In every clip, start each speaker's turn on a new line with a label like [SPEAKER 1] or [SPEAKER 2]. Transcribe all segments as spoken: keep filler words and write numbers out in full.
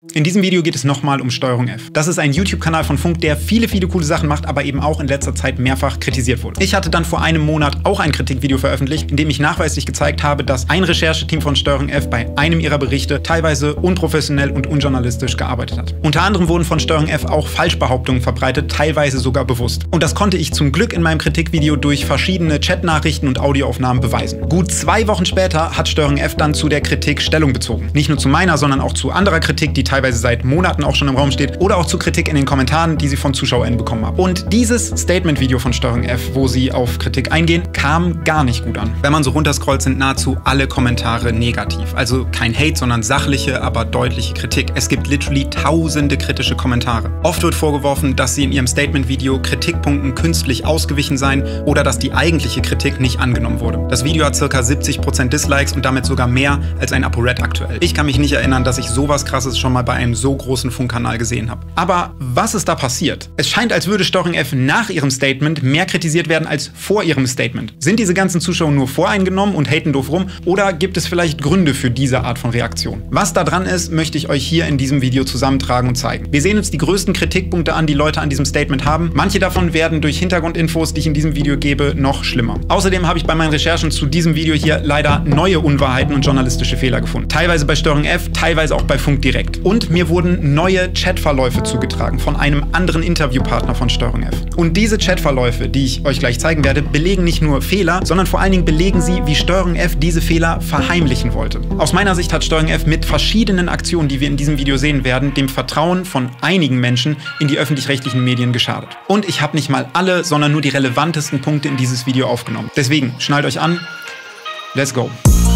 [SPEAKER 1] In diesem Video geht es nochmal um Steuerung F. Das ist ein YouTube-Kanal von Funk, der viele, viele coole Sachen macht, aber eben auch in letzter Zeit mehrfach kritisiert wurde. Ich hatte dann vor einem Monat auch ein Kritikvideo veröffentlicht, in dem ich nachweislich gezeigt habe, dass ein Rechercheteam von Steuerung F bei einem ihrer Berichte teilweise unprofessionell und unjournalistisch gearbeitet hat. Unter anderem wurden von Steuerung F auch Falschbehauptungen verbreitet, teilweise sogar bewusst. Und das konnte ich zum Glück in meinem Kritikvideo durch verschiedene Chatnachrichten und Audioaufnahmen beweisen. Gut zwei Wochen später hat Steuerung F dann zu der Kritik Stellung bezogen. Nicht nur zu meiner, sondern auch zu anderer Kritik, die teilweise seit Monaten auch schon im Raum steht, oder auch zu Kritik in den Kommentaren, die sie von ZuschauerInnen bekommen haben. Und dieses Statement-Video von Steuerung F, wo sie auf Kritik eingehen, kam gar nicht gut an. Wenn man so runterscrollt, sind nahezu alle Kommentare negativ. Also kein Hate, sondern sachliche, aber deutliche Kritik. Es gibt literally tausende kritische Kommentare. Oft wird vorgeworfen, dass sie in ihrem Statement-Video Kritikpunkten künstlich ausgewichen seien oder dass die eigentliche Kritik nicht angenommen wurde. Das Video hat ca. siebzig Prozent Dislikes und damit sogar mehr als ein ApoRed aktuell. Ich kann mich nicht erinnern, dass ich sowas Krasses schon mal bei einem so großen Funkkanal gesehen habe. Aber was ist da passiert? Es scheint, als würde Steuerung F nach ihrem Statement mehr kritisiert werden als vor ihrem Statement. Sind diese ganzen Zuschauer nur voreingenommen und haten doof rum oder gibt es vielleicht Gründe für diese Art von Reaktion? Was da dran ist, möchte ich euch hier in diesem Video zusammentragen und zeigen. Wir sehen uns die größten Kritikpunkte an, die Leute an diesem Statement haben. Manche davon werden durch Hintergrundinfos, die ich in diesem Video gebe, noch schlimmer. Außerdem habe ich bei meinen Recherchen zu diesem Video hier leider neue Unwahrheiten und journalistische Fehler gefunden. Teilweise bei Steuerung F, teilweise auch bei Funk direkt. Und mir wurden neue Chatverläufe zugetragen von einem anderen Interviewpartner von Steuerung F. Und diese Chatverläufe, die ich euch gleich zeigen werde, belegen nicht nur Fehler, sondern vor allen Dingen belegen sie, wie Steuerung F diese Fehler verheimlichen wollte. Aus meiner Sicht hat Steuerung F mit verschiedenen Aktionen, die wir in diesem Video sehen werden, dem Vertrauen von einigen Menschen in die öffentlich-rechtlichen Medien geschadet. Und ich habe nicht mal alle, sondern nur die relevantesten Punkte in dieses Video aufgenommen. Deswegen, schnallt euch an, let's go!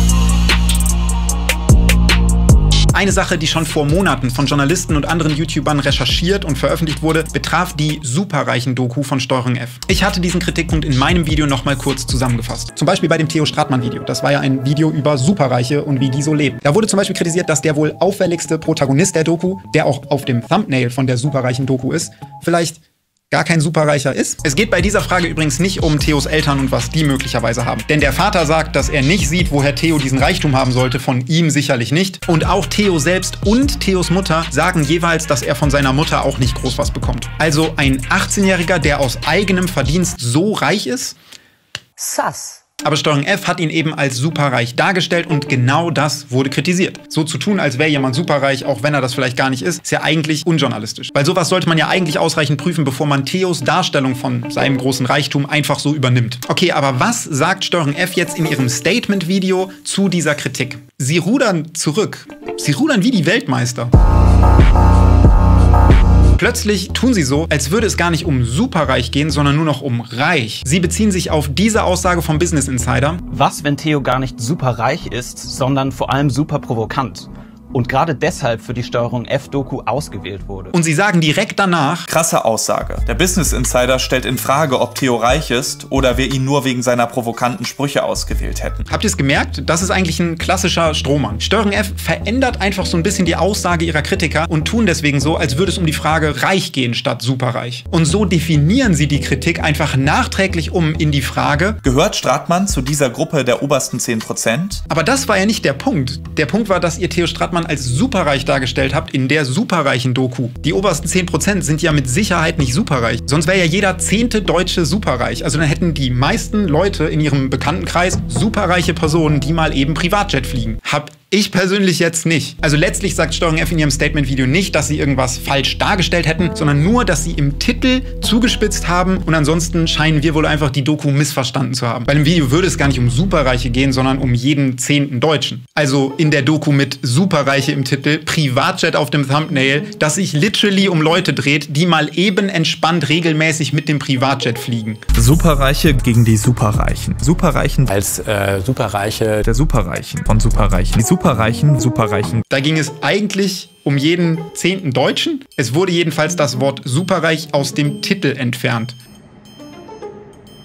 [SPEAKER 1] Eine Sache, die schon vor Monaten von Journalisten und anderen YouTubern recherchiert und veröffentlicht wurde, betraf die Superreichen-Doku von Steuerung F. Ich hatte diesen Kritikpunkt in meinem Video nochmal kurz zusammengefasst. Zum Beispiel bei dem Theo Stratmann-Video. Das war ja ein Video über Superreiche und wie die so leben. Da wurde zum Beispiel kritisiert, dass der wohl auffälligste Protagonist der Doku, der auch auf dem Thumbnail von der Superreichen-Doku ist, vielleicht gar kein Superreicher ist. Es geht bei dieser Frage übrigens nicht um Theos Eltern und was die möglicherweise haben. Denn der Vater sagt, dass er nicht sieht, woher Theo diesen Reichtum haben sollte, von ihm sicherlich nicht. Und auch Theo selbst und Theos Mutter sagen jeweils, dass er von seiner Mutter auch nicht groß was bekommt. Also ein achtzehnjähriger, der aus eigenem Verdienst so reich ist? Sass. Aber Steuerung F hat ihn eben als superreich dargestellt und genau das wurde kritisiert. So zu tun, als wäre jemand superreich, auch wenn er das vielleicht gar nicht ist, ist ja eigentlich unjournalistisch. Weil sowas sollte man ja eigentlich ausreichend prüfen, bevor man Theos Darstellung von seinem großen Reichtum einfach so übernimmt. Okay, aber was sagt Steuerung F jetzt in ihrem Statement-Video zu dieser Kritik? Sie rudern zurück. Sie rudern wie die Weltmeister. Plötzlich tun sie so, als würde es gar nicht um superreich gehen, sondern nur noch um reich. Sie beziehen sich auf diese Aussage vom Business Insider.
[SPEAKER 2] Was, wenn Theo gar nicht superreich ist, sondern vor allem super provokant? Und gerade deshalb für die Steuerung F-Doku ausgewählt wurde.
[SPEAKER 1] Und sie sagen direkt danach:
[SPEAKER 3] Krasse Aussage. Der Business Insider stellt in Frage, ob Theo reich ist oder wir ihn nur wegen seiner provokanten Sprüche ausgewählt hätten.
[SPEAKER 1] Habt ihr es gemerkt? Das ist eigentlich ein klassischer Strohmann. Steuerung F verändert einfach so ein bisschen die Aussage ihrer Kritiker und tun deswegen so, als würde es um die Frage reich gehen statt superreich. Und so definieren sie die Kritik einfach nachträglich um in die Frage:
[SPEAKER 3] Gehört Stratmann zu dieser Gruppe der obersten zehn Prozent?
[SPEAKER 1] Aber das war ja nicht der Punkt. Der Punkt war, dass ihr Theo Stratmann als superreich dargestellt habt in der superreichen Doku. Die obersten zehn Prozent sind ja mit Sicherheit nicht superreich. Sonst wäre ja jeder zehnte Deutsche superreich. Also dann hätten die meisten Leute in ihrem Bekanntenkreis superreiche Personen, die mal eben Privatjet fliegen. Hab ich persönlich jetzt nicht. Also letztlich sagt Steuerung F in ihrem Statement-Video nicht, dass sie irgendwas falsch dargestellt hätten, sondern nur, dass sie im Titel zugespitzt haben und ansonsten scheinen wir wohl einfach die Doku missverstanden zu haben. Bei dem Video würde es gar nicht um Superreiche gehen, sondern um jeden zehnten Deutschen. Also in der Doku mit Superreiche im Titel, Privatjet auf dem Thumbnail, dass sich literally um Leute dreht, die mal eben entspannt regelmäßig mit dem Privatjet fliegen.
[SPEAKER 4] Superreiche gegen die Superreichen. Superreichen
[SPEAKER 5] als äh, Superreiche
[SPEAKER 4] der Superreichen von Superreichen. Die Superreichen, Superreichen.
[SPEAKER 1] Da ging es eigentlich um jeden zehnten Deutschen. Es wurde jedenfalls das Wort superreich aus dem Titel entfernt.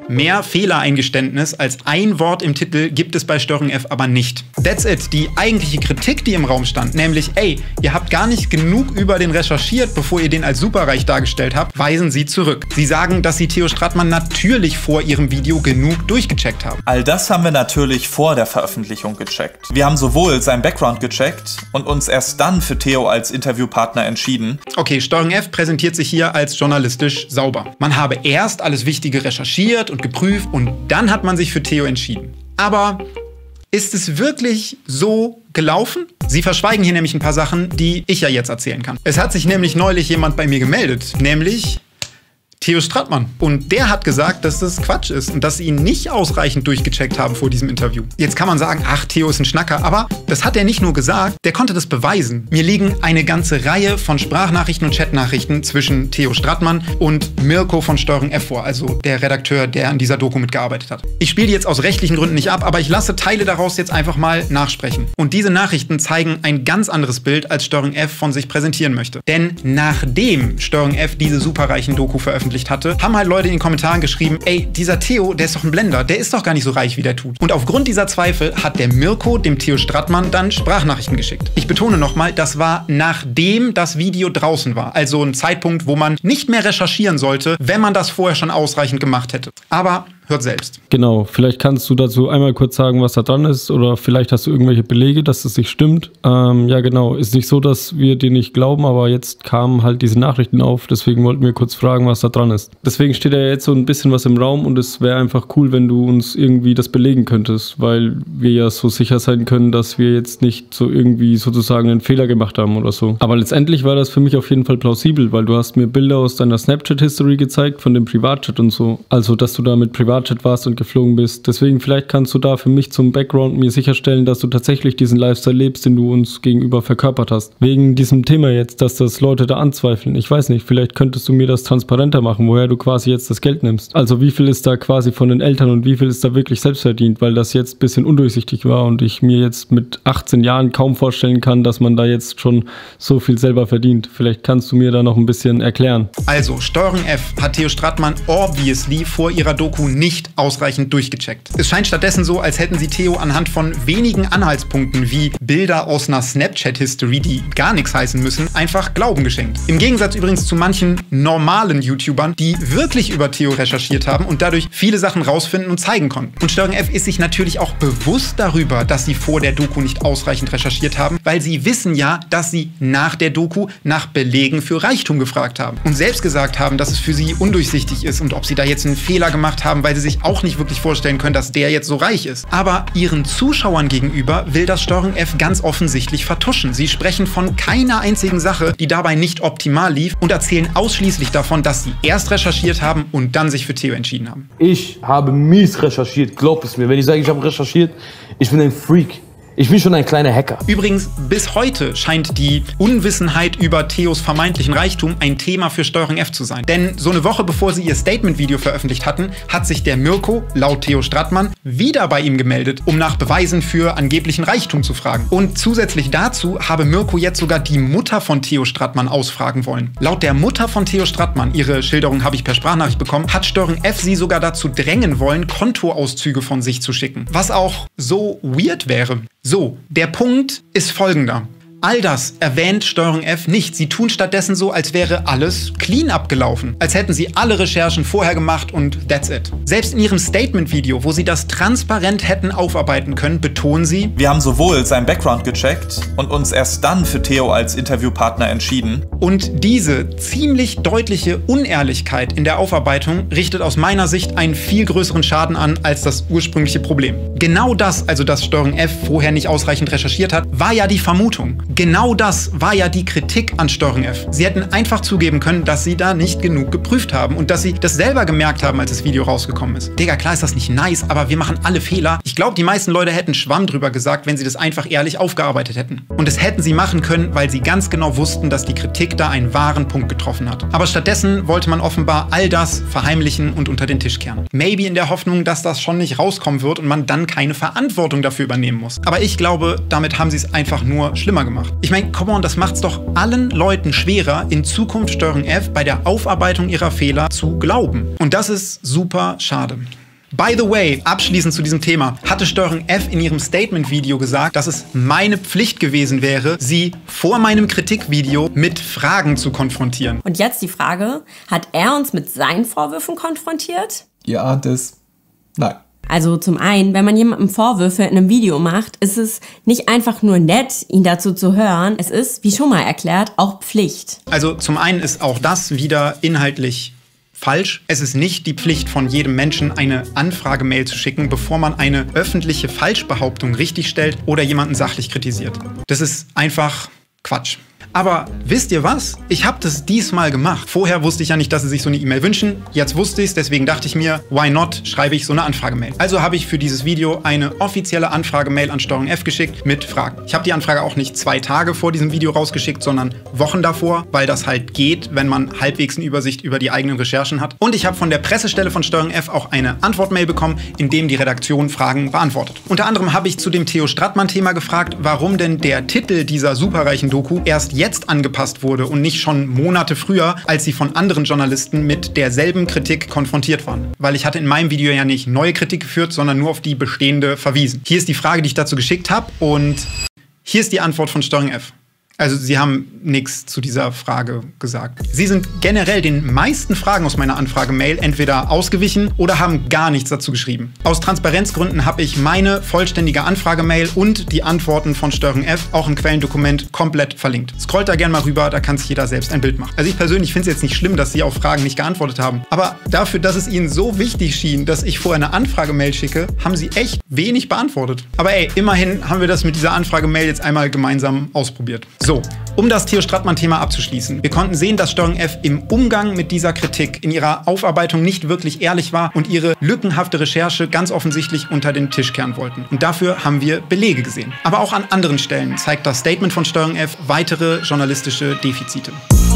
[SPEAKER 1] Mehr Fehlereingeständnis als ein Wort im Titel gibt es bei Steuerung F aber nicht. That's it. Die eigentliche Kritik, die im Raum stand, nämlich, ey, ihr habt gar nicht genug über den recherchiert, bevor ihr den als superreich dargestellt habt, weisen sie zurück. Sie sagen, dass sie Theo Stratmann natürlich vor ihrem Video genug durchgecheckt haben.
[SPEAKER 3] All das haben wir natürlich vor der Veröffentlichung gecheckt. Wir haben sowohl sein Background gecheckt und uns erst dann für Theo als Interviewpartner entschieden.
[SPEAKER 1] Okay, Steuerung F präsentiert sich hier als journalistisch sauber. Man habe erst alles Wichtige recherchiert und geprüft und dann hat man sich für Theo entschieden. Aber ist es wirklich so gelaufen? Sie verschweigen hier nämlich ein paar Sachen, die ich ja jetzt erzählen kann. Es hat sich nämlich neulich jemand bei mir gemeldet, nämlich Theo Stratmann. Und der hat gesagt, dass das Quatsch ist und dass sie ihn nicht ausreichend durchgecheckt haben vor diesem Interview. Jetzt kann man sagen, ach, Theo ist ein Schnacker, aber das hat er nicht nur gesagt, der konnte das beweisen. Mir liegen eine ganze Reihe von Sprachnachrichten und Chatnachrichten zwischen Theo Stratmann und Mirko von Steuerung F vor, also der Redakteur, der an dieser Doku mitgearbeitet hat. Ich spiele die jetzt aus rechtlichen Gründen nicht ab, aber ich lasse Teile daraus jetzt einfach mal nachsprechen. Und diese Nachrichten zeigen ein ganz anderes Bild, als Steuerung F von sich präsentieren möchte. Denn nachdem Steuerung F diese superreichen Doku veröffentlicht hatte, haben halt Leute in den Kommentaren geschrieben, ey, dieser Theo, der ist doch ein Blender, der ist doch gar nicht so reich, wie der tut. Und aufgrund dieser Zweifel hat der Mirko dem Theo Stratmann dann Sprachnachrichten geschickt. Ich betone nochmal, das war nachdem das Video draußen war. Also ein Zeitpunkt, wo man nicht mehr recherchieren sollte, wenn man das vorher schon ausreichend gemacht hätte. Aber hört selbst.
[SPEAKER 6] Genau, vielleicht kannst du dazu einmal kurz sagen, was da dran ist, oder vielleicht hast du irgendwelche Belege, dass das nicht stimmt. Ähm, ja genau, ist nicht so, dass wir dir nicht glauben, aber jetzt kamen halt diese Nachrichten auf, deswegen wollten wir kurz fragen, was da dran ist. Deswegen steht ja jetzt so ein bisschen was im Raum und es wäre einfach cool, wenn du uns irgendwie das belegen könntest, weil wir ja so sicher sein können, dass wir jetzt nicht so irgendwie sozusagen einen Fehler gemacht haben oder so. Aber letztendlich war das für mich auf jeden Fall plausibel, weil du hast mir Bilder aus deiner Snapchat-History gezeigt von dem Privatchat und so. Also, dass du da mit Privatchat warst und geflogen bist. Deswegen vielleicht kannst du da für mich zum Background mir sicherstellen, dass du tatsächlich diesen Lifestyle lebst, den du uns gegenüber verkörpert hast. Wegen diesem Thema jetzt, dass das Leute da anzweifeln. Ich weiß nicht, vielleicht könntest du mir das transparenter machen, woher du quasi jetzt das Geld nimmst. Also wie viel ist da quasi von den Eltern und wie viel ist da wirklich selbst verdient, weil das jetzt ein bisschen undurchsichtig war und ich mir jetzt mit achtzehn Jahren kaum vorstellen kann, dass man da jetzt schon so viel selber verdient. Vielleicht kannst du mir da noch ein bisschen erklären.
[SPEAKER 1] Also, Steuerung F hat Theo Stratmann obviously vor ihrer Doku nicht nicht ausreichend durchgecheckt. Es scheint stattdessen so, als hätten sie Theo anhand von wenigen Anhaltspunkten wie Bilder aus einer Snapchat-History, die gar nichts heißen müssen, einfach Glauben geschenkt. Im Gegensatz übrigens zu manchen normalen YouTubern, die wirklich über Theo recherchiert haben und dadurch viele Sachen rausfinden und zeigen konnten. Und Steuerung F ist sich natürlich auch bewusst darüber, dass sie vor der Doku nicht ausreichend recherchiert haben, weil sie wissen ja, dass sie nach der Doku nach Belegen für Reichtum gefragt haben und selbst gesagt haben, dass es für sie undurchsichtig ist und ob sie da jetzt einen Fehler gemacht haben, weil sie sich auch nicht wirklich vorstellen können, dass der jetzt so reich ist. Aber ihren Zuschauern gegenüber will das Steuerung F ganz offensichtlich vertuschen. Sie sprechen von keiner einzigen Sache, die dabei nicht optimal lief und erzählen ausschließlich davon, dass sie erst recherchiert haben und dann sich für Theo entschieden haben.
[SPEAKER 7] Ich habe mies recherchiert, glaub es mir. Wenn ich sage, ich habe recherchiert, ich bin ein Freak. Ich bin schon ein kleiner Hacker.
[SPEAKER 1] Übrigens, bis heute scheint die Unwissenheit über Theos vermeintlichen Reichtum ein Thema für Steuerung F zu sein. Denn so eine Woche bevor sie ihr Statement-Video veröffentlicht hatten, hat sich der Mirko, laut Theo Stratmann, wieder bei ihm gemeldet, um nach Beweisen für angeblichen Reichtum zu fragen. Und zusätzlich dazu habe Mirko jetzt sogar die Mutter von Theo Stratmann ausfragen wollen. Laut der Mutter von Theo Stratmann, ihre Schilderung habe ich per Sprachnachricht bekommen, hat Steuerung F sie sogar dazu drängen wollen, Kontoauszüge von sich zu schicken. Was auch so weird wäre. So, der Punkt ist folgender. All das erwähnt Steuerung F nicht. Sie tun stattdessen so, als wäre alles clean abgelaufen. Als hätten sie alle Recherchen vorher gemacht und that's it. Selbst in ihrem Statement-Video, wo sie das transparent hätten aufarbeiten können, betonen sie:
[SPEAKER 3] Wir haben sowohl sein Background gecheckt und uns erst dann für Theo als Interviewpartner entschieden.
[SPEAKER 1] Und diese ziemlich deutliche Unehrlichkeit in der Aufarbeitung richtet aus meiner Sicht einen viel größeren Schaden an als das ursprüngliche Problem. Genau das, also dass Steuerung F vorher nicht ausreichend recherchiert hat, war ja die Vermutung. Genau das war ja die Kritik an Steuerung F. Sie hätten einfach zugeben können, dass sie da nicht genug geprüft haben und dass sie das selber gemerkt haben, als das Video rausgekommen ist. Digga, klar ist das nicht nice, aber wir machen alle Fehler. Ich glaube, die meisten Leute hätten Schwamm drüber gesagt, wenn sie das einfach ehrlich aufgearbeitet hätten. Und das hätten sie machen können, weil sie ganz genau wussten, dass die Kritik da einen wahren Punkt getroffen hat. Aber stattdessen wollte man offenbar all das verheimlichen und unter den Tisch kehren. Maybe in der Hoffnung, dass das schon nicht rauskommen wird und man dann keine Verantwortung dafür übernehmen muss. Aber ich glaube, damit haben sie es einfach nur schlimmer gemacht. Ich meine, come on, das macht's doch allen Leuten schwerer, in Zukunft Steuerung F bei der Aufarbeitung ihrer Fehler zu glauben. Und das ist super schade. By the way, abschließend zu diesem Thema, hatte Steuerung F in ihrem Statement-Video gesagt, dass es meine Pflicht gewesen wäre, sie vor meinem Kritikvideo mit Fragen zu konfrontieren.
[SPEAKER 8] Und jetzt die Frage, hat er uns mit seinen Vorwürfen konfrontiert?
[SPEAKER 3] Ihr ahnt es. Nein.
[SPEAKER 8] Also zum einen, wenn man jemandem Vorwürfe in einem Video macht, ist es nicht einfach nur nett, ihn dazu zu hören. Es ist, wie schon mal erklärt, auch Pflicht.
[SPEAKER 1] Also zum einen ist auch das wieder inhaltlich falsch. Es ist nicht die Pflicht von jedem Menschen, eine Anfragemail zu schicken, bevor man eine öffentliche Falschbehauptung richtigstellt oder jemanden sachlich kritisiert. Das ist einfach Quatsch. Aber wisst ihr was? Ich habe das diesmal gemacht. Vorher wusste ich ja nicht, dass sie sich so eine E-Mail wünschen. Jetzt wusste ich es, deswegen dachte ich mir, why not, schreibe ich so eine Anfragemail. Also habe ich für dieses Video eine offizielle Anfragemail an Steuerung F geschickt mit Fragen. Ich habe die Anfrage auch nicht zwei Tage vor diesem Video rausgeschickt, sondern Wochen davor, weil das halt geht, wenn man halbwegs eine Übersicht über die eigenen Recherchen hat. Und ich habe von der Pressestelle von Steuerung F auch eine Antwortmail bekommen, in dem die Redaktion Fragen beantwortet. Unter anderem habe ich zu dem Theo Strattmann-Thema gefragt, warum denn der Titel dieser superreichen Doku erst jetzt angepasst wurde und nicht schon Monate früher, als sie von anderen Journalisten mit derselben Kritik konfrontiert waren. Weil ich hatte in meinem Video ja nicht neue Kritik geführt, sondern nur auf die bestehende verwiesen. Hier ist die Frage, die ich dazu geschickt habe, und hier ist die Antwort von Steuerung F. Also sie haben nichts zu dieser Frage gesagt. Sie sind generell den meisten Fragen aus meiner Anfragemail entweder ausgewichen oder haben gar nichts dazu geschrieben. Aus Transparenzgründen habe ich meine vollständige Anfragemail und die Antworten von Steuerung F auch im Quellendokument komplett verlinkt. Scrollt da gerne mal rüber, da kann sich jeder selbst ein Bild machen. Also ich persönlich finde es jetzt nicht schlimm, dass sie auf Fragen nicht geantwortet haben. Aber dafür, dass es ihnen so wichtig schien, dass ich vorher eine Anfragemail schicke, haben sie echt wenig beantwortet. Aber ey, immerhin haben wir das mit dieser Anfragemail jetzt einmal gemeinsam ausprobiert. So, um das Theo Strattmann-Thema abzuschließen. Wir konnten sehen, dass Steuerung F im Umgang mit dieser Kritik in ihrer Aufarbeitung nicht wirklich ehrlich war und ihre lückenhafte Recherche ganz offensichtlich unter den Tisch kehren wollten. Und dafür haben wir Belege gesehen. Aber auch an anderen Stellen zeigt das Statement von Steuerung F weitere journalistische Defizite.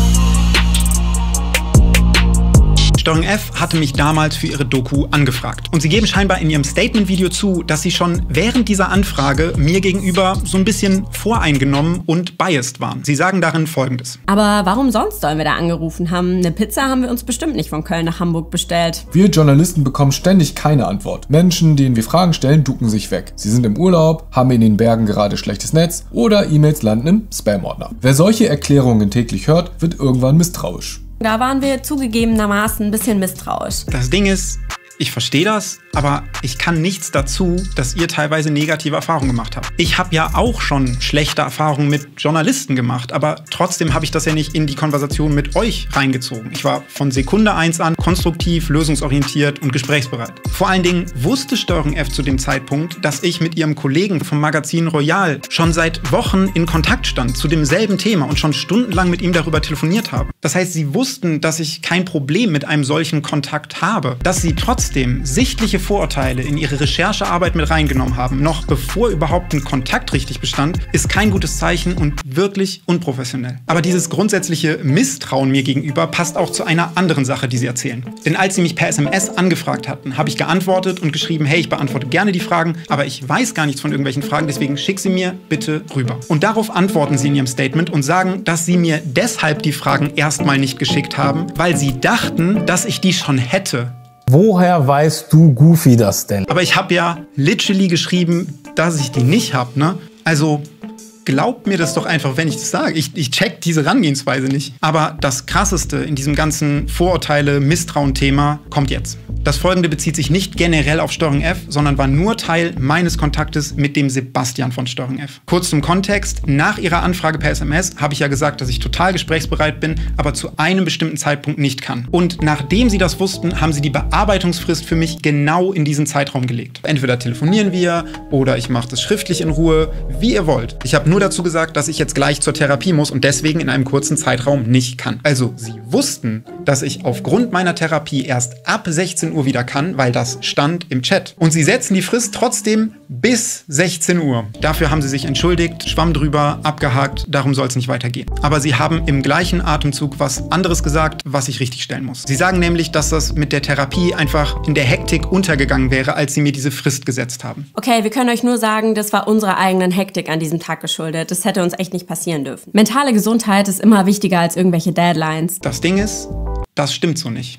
[SPEAKER 1] Steuerung F hatte mich damals für ihre Doku angefragt. Und sie geben scheinbar in ihrem Statement-Video zu, dass sie schon während dieser Anfrage mir gegenüber so ein bisschen voreingenommen und biased waren. Sie sagen darin Folgendes.
[SPEAKER 8] Aber warum sonst sollen wir da angerufen haben? Eine Pizza haben wir uns bestimmt nicht von Köln nach Hamburg bestellt.
[SPEAKER 9] Wir Journalisten bekommen ständig keine Antwort. Menschen, denen wir Fragen stellen, ducken sich weg. Sie sind im Urlaub, haben in den Bergen gerade schlechtes Netz oder E-Mails landen im Spam-Ordner. Wer solche Erklärungen täglich hört, wird irgendwann misstrauisch.
[SPEAKER 8] Da waren wir zugegebenermaßen ein bisschen misstrauisch.
[SPEAKER 1] Das Ding ist, ich verstehe das, aber ich kann nichts dazu, dass ihr teilweise negative Erfahrungen gemacht habt. Ich habe ja auch schon schlechte Erfahrungen mit Journalisten gemacht, aber trotzdem habe ich das ja nicht in die Konversation mit euch reingezogen. Ich war von Sekunde eins an konstruktiv, lösungsorientiert und gesprächsbereit. Vor allen Dingen wusste Steuerung F zu dem Zeitpunkt, dass ich mit ihrem Kollegen vom Magazin Royal schon seit Wochen in Kontakt stand zu demselben Thema und schon stundenlang mit ihm darüber telefoniert habe. Das heißt, sie wussten, dass ich kein Problem mit einem solchen Kontakt habe, dass sie trotzdem sichtliche Vorurteile in ihre Recherchearbeit mit reingenommen haben, noch bevor überhaupt ein Kontakt richtig bestand, ist kein gutes Zeichen und wirklich unprofessionell. Aber dieses grundsätzliche Misstrauen mir gegenüber passt auch zu einer anderen Sache, die sie erzählen. Denn als sie mich per S M S angefragt hatten, habe ich geantwortet und geschrieben, hey, ich beantworte gerne die Fragen, aber ich weiß gar nichts von irgendwelchen Fragen, deswegen schick sie mir bitte rüber. Und darauf antworten sie in ihrem Statement und sagen, dass sie mir deshalb die Fragen erstmal nicht geschickt haben, weil sie dachten, dass ich die schon hätte.
[SPEAKER 5] Woher weißt du, Goofy, das denn?
[SPEAKER 1] Aber ich habe ja literally geschrieben, dass ich die nicht habe, ne? Also glaubt mir das doch einfach, wenn ich das sage. Ich, ich check diese Herangehensweise nicht. Aber das Krasseste in diesem ganzen Vorurteile-Misstrauen-Thema kommt jetzt. Das Folgende bezieht sich nicht generell auf Steuerung F, sondern war nur Teil meines Kontaktes mit dem Sebastian von Steuerung F. Kurz zum Kontext. Nach ihrer Anfrage per S M S habe ich ja gesagt, dass ich total gesprächsbereit bin, aber zu einem bestimmten Zeitpunkt nicht kann. Und nachdem sie das wussten, haben sie die Bearbeitungsfrist für mich genau in diesen Zeitraum gelegt. Entweder telefonieren wir oder ich mache das schriftlich in Ruhe, wie ihr wollt. Ich habe nur dazu gesagt, dass ich jetzt gleich zur Therapie muss und deswegen in einem kurzen Zeitraum nicht kann. Also sie wussten, dass ich aufgrund meiner Therapie erst ab sechzehn Uhr wieder kann, weil das stand im Chat. Und sie setzen die Frist trotzdem bis sechzehn Uhr. Dafür haben sie sich entschuldigt, schwamm drüber, abgehakt, darum soll es nicht weitergehen. Aber sie haben im gleichen Atemzug was anderes gesagt, was ich richtigstellen muss. Sie sagen nämlich, dass das mit der Therapie einfach in der Hektik untergegangen wäre, als sie mir diese Frist gesetzt haben.
[SPEAKER 8] Okay, wir können euch nur sagen, das war unserer eigenen Hektik an diesem Tag geschuldet. Das hätte uns echt nicht passieren dürfen. Mentale Gesundheit ist immer wichtiger als irgendwelche Deadlines.
[SPEAKER 1] Das Ding ist, das stimmt so nicht.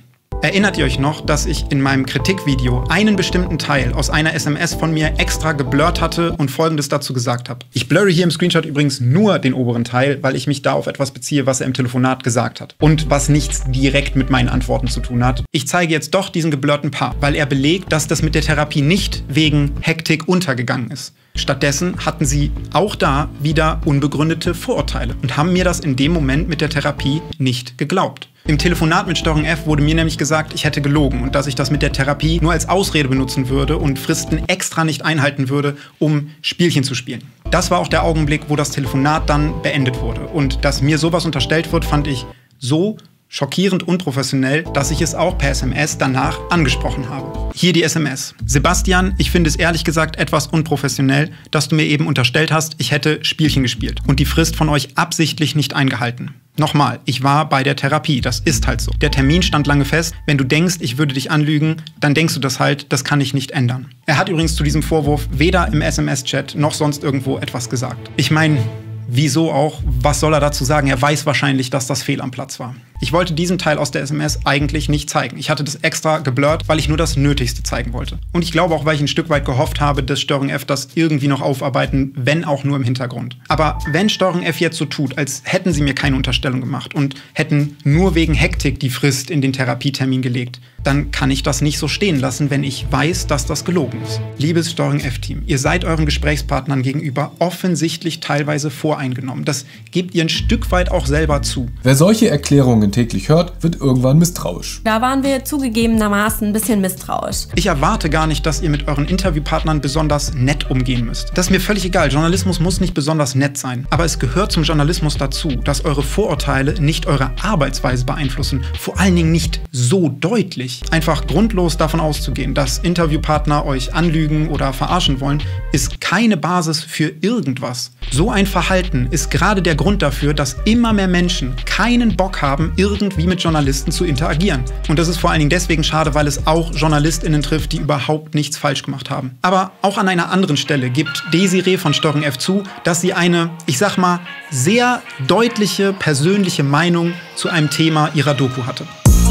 [SPEAKER 1] Erinnert ihr euch noch, dass ich in meinem Kritikvideo einen bestimmten Teil aus einer S M S von mir extra geblurrt hatte und Folgendes dazu gesagt habe? Ich blurre hier im Screenshot übrigens nur den oberen Teil, weil ich mich da auf etwas beziehe, was er im Telefonat gesagt hat und was nichts direkt mit meinen Antworten zu tun hat. Ich zeige jetzt doch diesen geblurrten Part, weil er belegt, dass das mit der Therapie nicht wegen Hektik untergegangen ist. Stattdessen hatten sie auch da wieder unbegründete Vorurteile und haben mir das in dem Moment mit der Therapie nicht geglaubt. Im Telefonat mit Steuerung F wurde mir nämlich gesagt, ich hätte gelogen und dass ich das mit der Therapie nur als Ausrede benutzen würde und Fristen extra nicht einhalten würde, um Spielchen zu spielen. Das war auch der Augenblick, wo das Telefonat dann beendet wurde. Und dass mir sowas unterstellt wird, fand ich so schockierend unprofessionell, dass ich es auch per S M S danach angesprochen habe. Hier die S M S. Sebastian, ich finde es ehrlich gesagt etwas unprofessionell, dass du mir eben unterstellt hast, ich hätte Spielchen gespielt und die Frist von euch absichtlich nicht eingehalten. Nochmal, ich war bei der Therapie, das ist halt so. Der Termin stand lange fest. Wenn du denkst, ich würde dich anlügen, dann denkst du das halt, das kann ich nicht ändern. Er hat übrigens zu diesem Vorwurf weder im S M S-Chat noch sonst irgendwo etwas gesagt. Ich meine, wieso auch? Was soll er dazu sagen? Er weiß wahrscheinlich, dass das fehl am Platz war. Ich wollte diesen Teil aus der S M S eigentlich nicht zeigen. Ich hatte das extra geblurrt, weil ich nur das Nötigste zeigen wollte. Und ich glaube auch, weil ich ein Stück weit gehofft habe, dass Steuerung F das irgendwie noch aufarbeiten, wenn auch nur im Hintergrund. Aber wenn Steuerung F jetzt so tut, als hätten sie mir keine Unterstellung gemacht und hätten nur wegen Hektik die Frist in den Therapietermin gelegt, dann kann ich das nicht so stehen lassen, wenn ich weiß, dass das gelogen ist. Liebes Steuerung F-Team, ihr seid euren Gesprächspartnern gegenüber offensichtlich teilweise voreingenommen. Das gebt ihr ein Stück weit auch selber zu.
[SPEAKER 9] Wer solche Erklärungen täglich hört, wird irgendwann misstrauisch.
[SPEAKER 8] Da waren wir zugegebenermaßen ein bisschen misstrauisch.
[SPEAKER 1] Ich erwarte gar nicht, dass ihr mit euren Interviewpartnern besonders nett umgehen müsst. Das ist mir völlig egal. Journalismus muss nicht besonders nett sein. Aber es gehört zum Journalismus dazu, dass eure Vorurteile nicht eure Arbeitsweise beeinflussen. Vor allen Dingen nicht so deutlich. Einfach grundlos davon auszugehen, dass Interviewpartner euch anlügen oder verarschen wollen, ist keine Basis für irgendwas. So ein Verhalten ist gerade der Grund dafür, dass immer mehr Menschen keinen Bock haben, irgendwie mit Journalisten zu interagieren. Und das ist vor allen Dingen deswegen schade, weil es auch JournalistInnen trifft, die überhaupt nichts falsch gemacht haben. Aber auch an einer anderen Stelle gibt Desiree von Steuerung F zu, dass sie eine, ich sag mal, sehr deutliche persönliche Meinung zu einem Thema ihrer Doku hatte.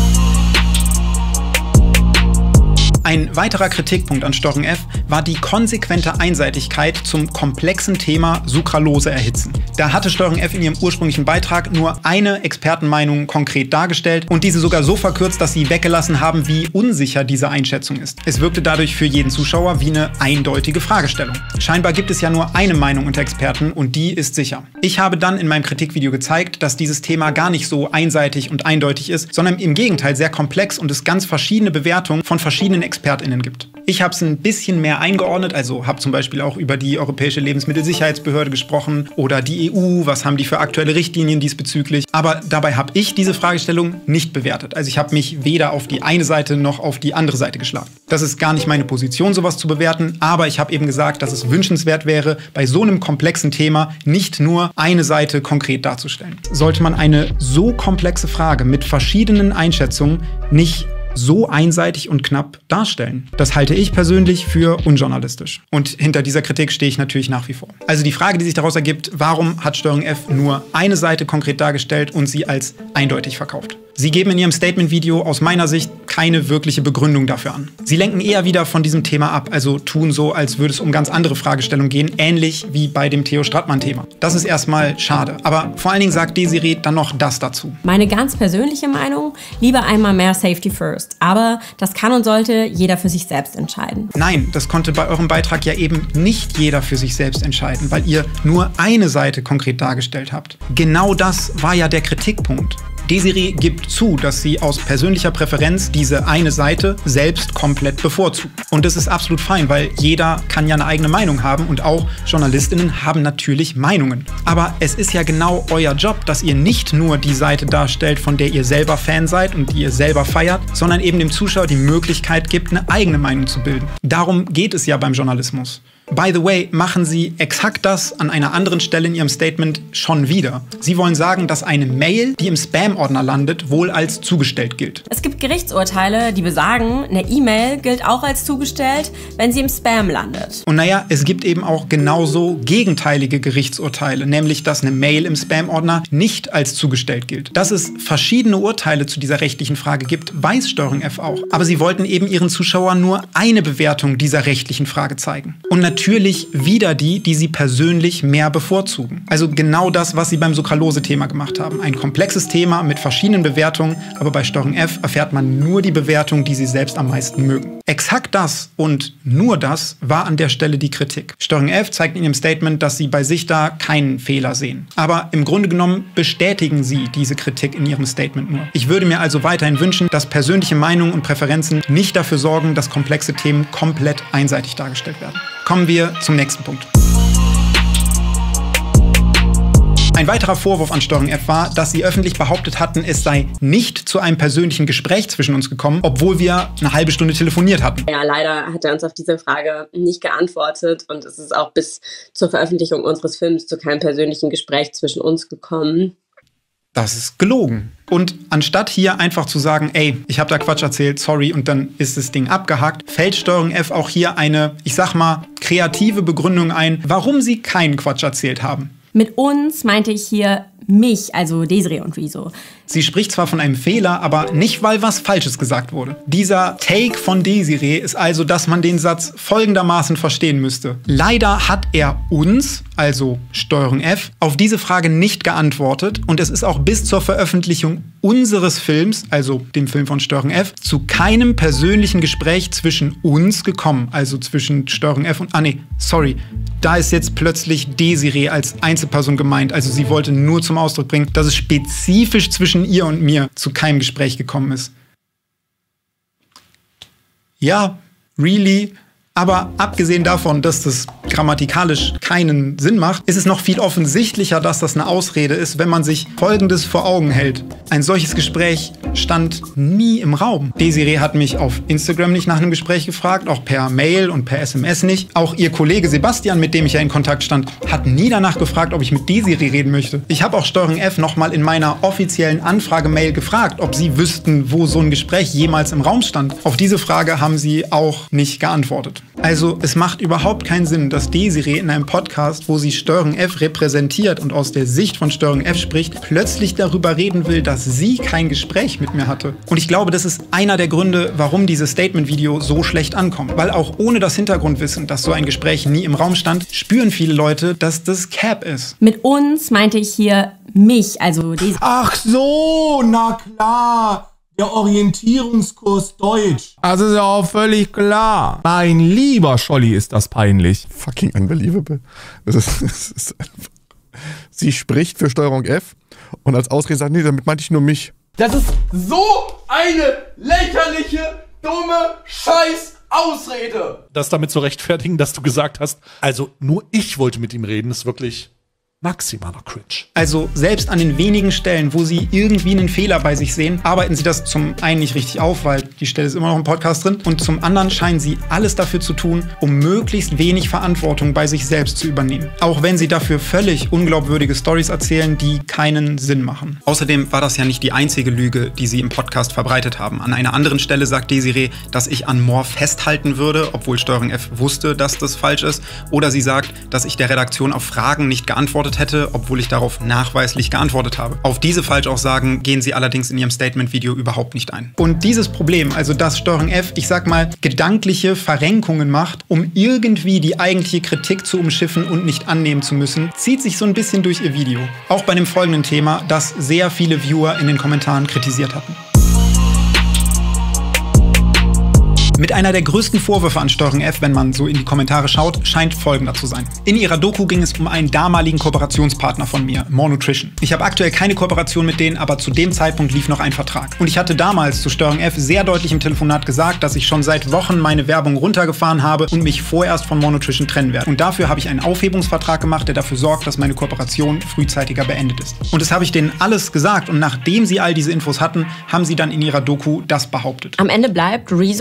[SPEAKER 1] Ein weiterer Kritikpunkt an Steuerung F war die konsequente Einseitigkeit zum komplexen Thema Sucralose erhitzen. Da hatte Steuerung F in ihrem ursprünglichen Beitrag nur eine Expertenmeinung konkret dargestellt und diese sogar so verkürzt, dass sie weggelassen haben, wie unsicher diese Einschätzung ist. Es wirkte dadurch für jeden Zuschauer wie eine eindeutige Fragestellung. Scheinbar gibt es ja nur eine Meinung unter Experten und die ist sicher. Ich habe dann in meinem Kritikvideo gezeigt, dass dieses Thema gar nicht so einseitig und eindeutig ist, sondern im Gegenteil sehr komplex und es ganz verschiedene Bewertungen von verschiedenen ExpertInnen gibt. Ich habe es ein bisschen mehr eingeordnet, also habe zum Beispiel auch über die Europäische Lebensmittelsicherheitsbehörde gesprochen oder die E U, was haben die für aktuelle Richtlinien diesbezüglich. Aber dabei habe ich diese Fragestellung nicht bewertet. Also ich habe mich weder auf die eine Seite noch auf die andere Seite geschlagen. Das ist gar nicht meine Position, sowas zu bewerten, aber ich habe eben gesagt, dass es wünschenswert wäre, bei so einem komplexen Thema nicht nur eine Seite konkret darzustellen. Sollte man eine so komplexe Frage mit verschiedenen Einschätzungen nicht so einseitig und knapp darstellen. Das halte ich persönlich für unjournalistisch. Und hinter dieser Kritik stehe ich natürlich nach wie vor. Also die Frage, die sich daraus ergibt, warum hat Steuerung F nur eine Seite konkret dargestellt und sie als eindeutig verkauft? Sie geben in ihrem Statement-Video aus meiner Sicht keine wirkliche Begründung dafür an. Sie lenken eher wieder von diesem Thema ab, also tun so, als würde es um ganz andere Fragestellungen gehen, ähnlich wie bei dem Theo Strattmann-Thema. Das ist erstmal schade. Aber vor allen Dingen sagt Desiree dann noch das dazu.
[SPEAKER 8] Meine ganz persönliche Meinung, lieber einmal mehr Safety First. Aber das kann und sollte jeder für sich selbst entscheiden.
[SPEAKER 1] Nein, das konnte bei eurem Beitrag ja eben nicht jeder für sich selbst entscheiden, weil ihr nur eine Seite konkret dargestellt habt. Genau das war ja der Kritikpunkt. Desiree gibt zu, dass sie aus persönlicher Präferenz diese eine Seite selbst komplett bevorzugt. Und das ist absolut fein, weil jeder kann ja eine eigene Meinung haben und auch JournalistInnen haben natürlich Meinungen. Aber es ist ja genau euer Job, dass ihr nicht nur die Seite darstellt, von der ihr selber Fan seid und die ihr selber feiert, sondern eben dem Zuschauer die Möglichkeit gibt, eine eigene Meinung zu bilden. Darum geht es ja beim Journalismus. By the way, machen sie exakt das an einer anderen Stelle in ihrem Statement schon wieder. Sie wollen sagen, dass eine Mail, die im Spam-Ordner landet, wohl als zugestellt gilt.
[SPEAKER 8] Es gibt Gerichtsurteile, die besagen, eine E-Mail gilt auch als zugestellt, wenn sie im Spam landet.
[SPEAKER 1] Und naja, es gibt eben auch genauso gegenteilige Gerichtsurteile, nämlich dass eine Mail im Spam-Ordner nicht als zugestellt gilt. Dass es verschiedene Urteile zu dieser rechtlichen Frage gibt, weiß Steuerung F auch. Aber sie wollten eben ihren Zuschauern nur eine Bewertung dieser rechtlichen Frage zeigen. Und natürlich wieder die, die sie persönlich mehr bevorzugen. Also genau das, was sie beim Sucralose-Thema gemacht haben. Ein komplexes Thema mit verschiedenen Bewertungen, aber bei Steuerung F erfährt man nur die Bewertung, die sie selbst am meisten mögen. Exakt das und nur das war an der Stelle die Kritik. Steuerung F zeigt in ihrem Statement, dass sie bei sich da keinen Fehler sehen. Aber im Grunde genommen bestätigen sie diese Kritik in ihrem Statement nur. Ich würde mir also weiterhin wünschen, dass persönliche Meinungen und Präferenzen nicht dafür sorgen, dass komplexe Themen komplett einseitig dargestellt werden. Kommen wir zum nächsten Punkt. Ein weiterer Vorwurf an Steuerung F war, dass sie öffentlich behauptet hatten, es sei nicht zu einem persönlichen Gespräch zwischen uns gekommen, obwohl wir eine halbe Stunde telefoniert hatten.
[SPEAKER 10] Ja, leider hat er uns auf diese Frage nicht geantwortet und es ist auch bis zur Veröffentlichung unseres Films zu keinem persönlichen Gespräch zwischen uns gekommen.
[SPEAKER 1] Das ist gelogen. Und anstatt hier einfach zu sagen, ey, ich habe da Quatsch erzählt, sorry, und dann ist das Ding abgehakt, fällt Steuerung F auch hier eine, ich sag mal, kreative Begründung ein, warum sie keinen Quatsch erzählt haben.
[SPEAKER 8] Mit uns meinte ich hier mich, also Desiree und Rezo.
[SPEAKER 1] Sie spricht zwar von einem Fehler, aber nicht, weil was Falsches gesagt wurde. Dieser Take von Desiree ist also, dass man den Satz folgendermaßen verstehen müsste. Leider hat er uns, also Steuerung F, auf diese Frage nicht geantwortet und es ist auch bis zur Veröffentlichung unseres Films, also dem Film von Steuerung F, zu keinem persönlichen Gespräch zwischen uns gekommen, also zwischen Steuerung F und, ah nee, sorry, da ist jetzt plötzlich Desiree als Einzelperson gemeint, also sie wollte nur zum Ausdruck bringen, dass es spezifisch zwischen ihr und mir zu keinem Gespräch gekommen ist. Ja, really? Aber abgesehen davon, dass das grammatikalisch keinen Sinn macht, ist es noch viel offensichtlicher, dass das eine Ausrede ist, wenn man sich Folgendes vor Augen hält. Ein solches Gespräch stand nie im Raum. Desiree hat mich auf Instagram nicht nach einem Gespräch gefragt, auch per Mail und per S M S nicht. Auch ihr Kollege Sebastian, mit dem ich ja in Kontakt stand, hat nie danach gefragt, ob ich mit Desiree reden möchte. Ich habe auch Steuerung F nochmal in meiner offiziellen Anfragemail gefragt, ob sie wüssten, wo so ein Gespräch jemals im Raum stand. Auf diese Frage haben sie auch nicht geantwortet. Also es macht überhaupt keinen Sinn, dass Desiree in einem Podcast, wo sie Steuerung F repräsentiert und aus der Sicht von Steuerung F spricht, plötzlich darüber reden will, dass sie kein Gespräch mit mir hatte. Und ich glaube, das ist einer der Gründe, warum dieses Statement-Video so schlecht ankommt. Weil auch ohne das Hintergrundwissen, dass so ein Gespräch nie im Raum stand, spüren viele Leute, dass das Cap ist.
[SPEAKER 8] Mit uns meinte ich hier mich, also Desiree.
[SPEAKER 11] Ach so, na klar. Der Orientierungskurs Deutsch. Also ist ja auch völlig klar. Mein lieber Scholli, ist das peinlich.
[SPEAKER 12] Fucking unbelievable. Das ist, das ist einfach. Sie spricht für Steuerung F und als Ausrede sagt, nee, damit meinte ich nur mich.
[SPEAKER 11] Das ist so eine lächerliche, dumme Scheiß-Ausrede.
[SPEAKER 13] Das damit zu rechtfertigen, dass du gesagt hast, also nur ich wollte mit ihm reden, ist wirklich maximaler Cringe.
[SPEAKER 1] Also selbst an den wenigen Stellen, wo sie irgendwie einen Fehler bei sich sehen, arbeiten sie das zum einen nicht richtig auf, weil die Stelle ist immer noch im Podcast drin, und zum anderen scheinen sie alles dafür zu tun, um möglichst wenig Verantwortung bei sich selbst zu übernehmen. Auch wenn sie dafür völlig unglaubwürdige Storys erzählen, die keinen Sinn machen. Außerdem war das ja nicht die einzige Lüge, die sie im Podcast verbreitet haben. An einer anderen Stelle sagt Desiree, dass ich an More festhalten würde, obwohl Steuerung F wusste, dass das falsch ist. Oder sie sagt, dass ich der Redaktion auf Fragen nicht geantwortet hätte, obwohl ich darauf nachweislich geantwortet habe. Auf diese Falschaussagen gehen sie allerdings in ihrem Statement-Video überhaupt nicht ein. Und dieses Problem, also dass Steuerung F, ich sag mal, gedankliche Verrenkungen macht, um irgendwie die eigentliche Kritik zu umschiffen und nicht annehmen zu müssen, zieht sich so ein bisschen durch ihr Video. Auch bei dem folgenden Thema, das sehr viele Viewer in den Kommentaren kritisiert hatten. Mit einer der größten Vorwürfe an Steuerung F, wenn man so in die Kommentare schaut, scheint folgender zu sein. In ihrer Doku ging es um einen damaligen Kooperationspartner von mir, More Nutrition. Ich habe aktuell keine Kooperation mit denen, aber zu dem Zeitpunkt lief noch ein Vertrag. Und ich hatte damals zu Steuerung F sehr deutlich im Telefonat gesagt, dass ich schon seit Wochen meine Werbung runtergefahren habe und mich vorerst von More Nutrition trennen werde. Und dafür habe ich einen Aufhebungsvertrag gemacht, der dafür sorgt, dass meine Kooperation frühzeitiger beendet ist. Und das habe ich denen alles gesagt, und nachdem sie all diese Infos hatten, haben sie dann in ihrer Doku das behauptet.
[SPEAKER 8] Am Ende bleibt, Rezo trennt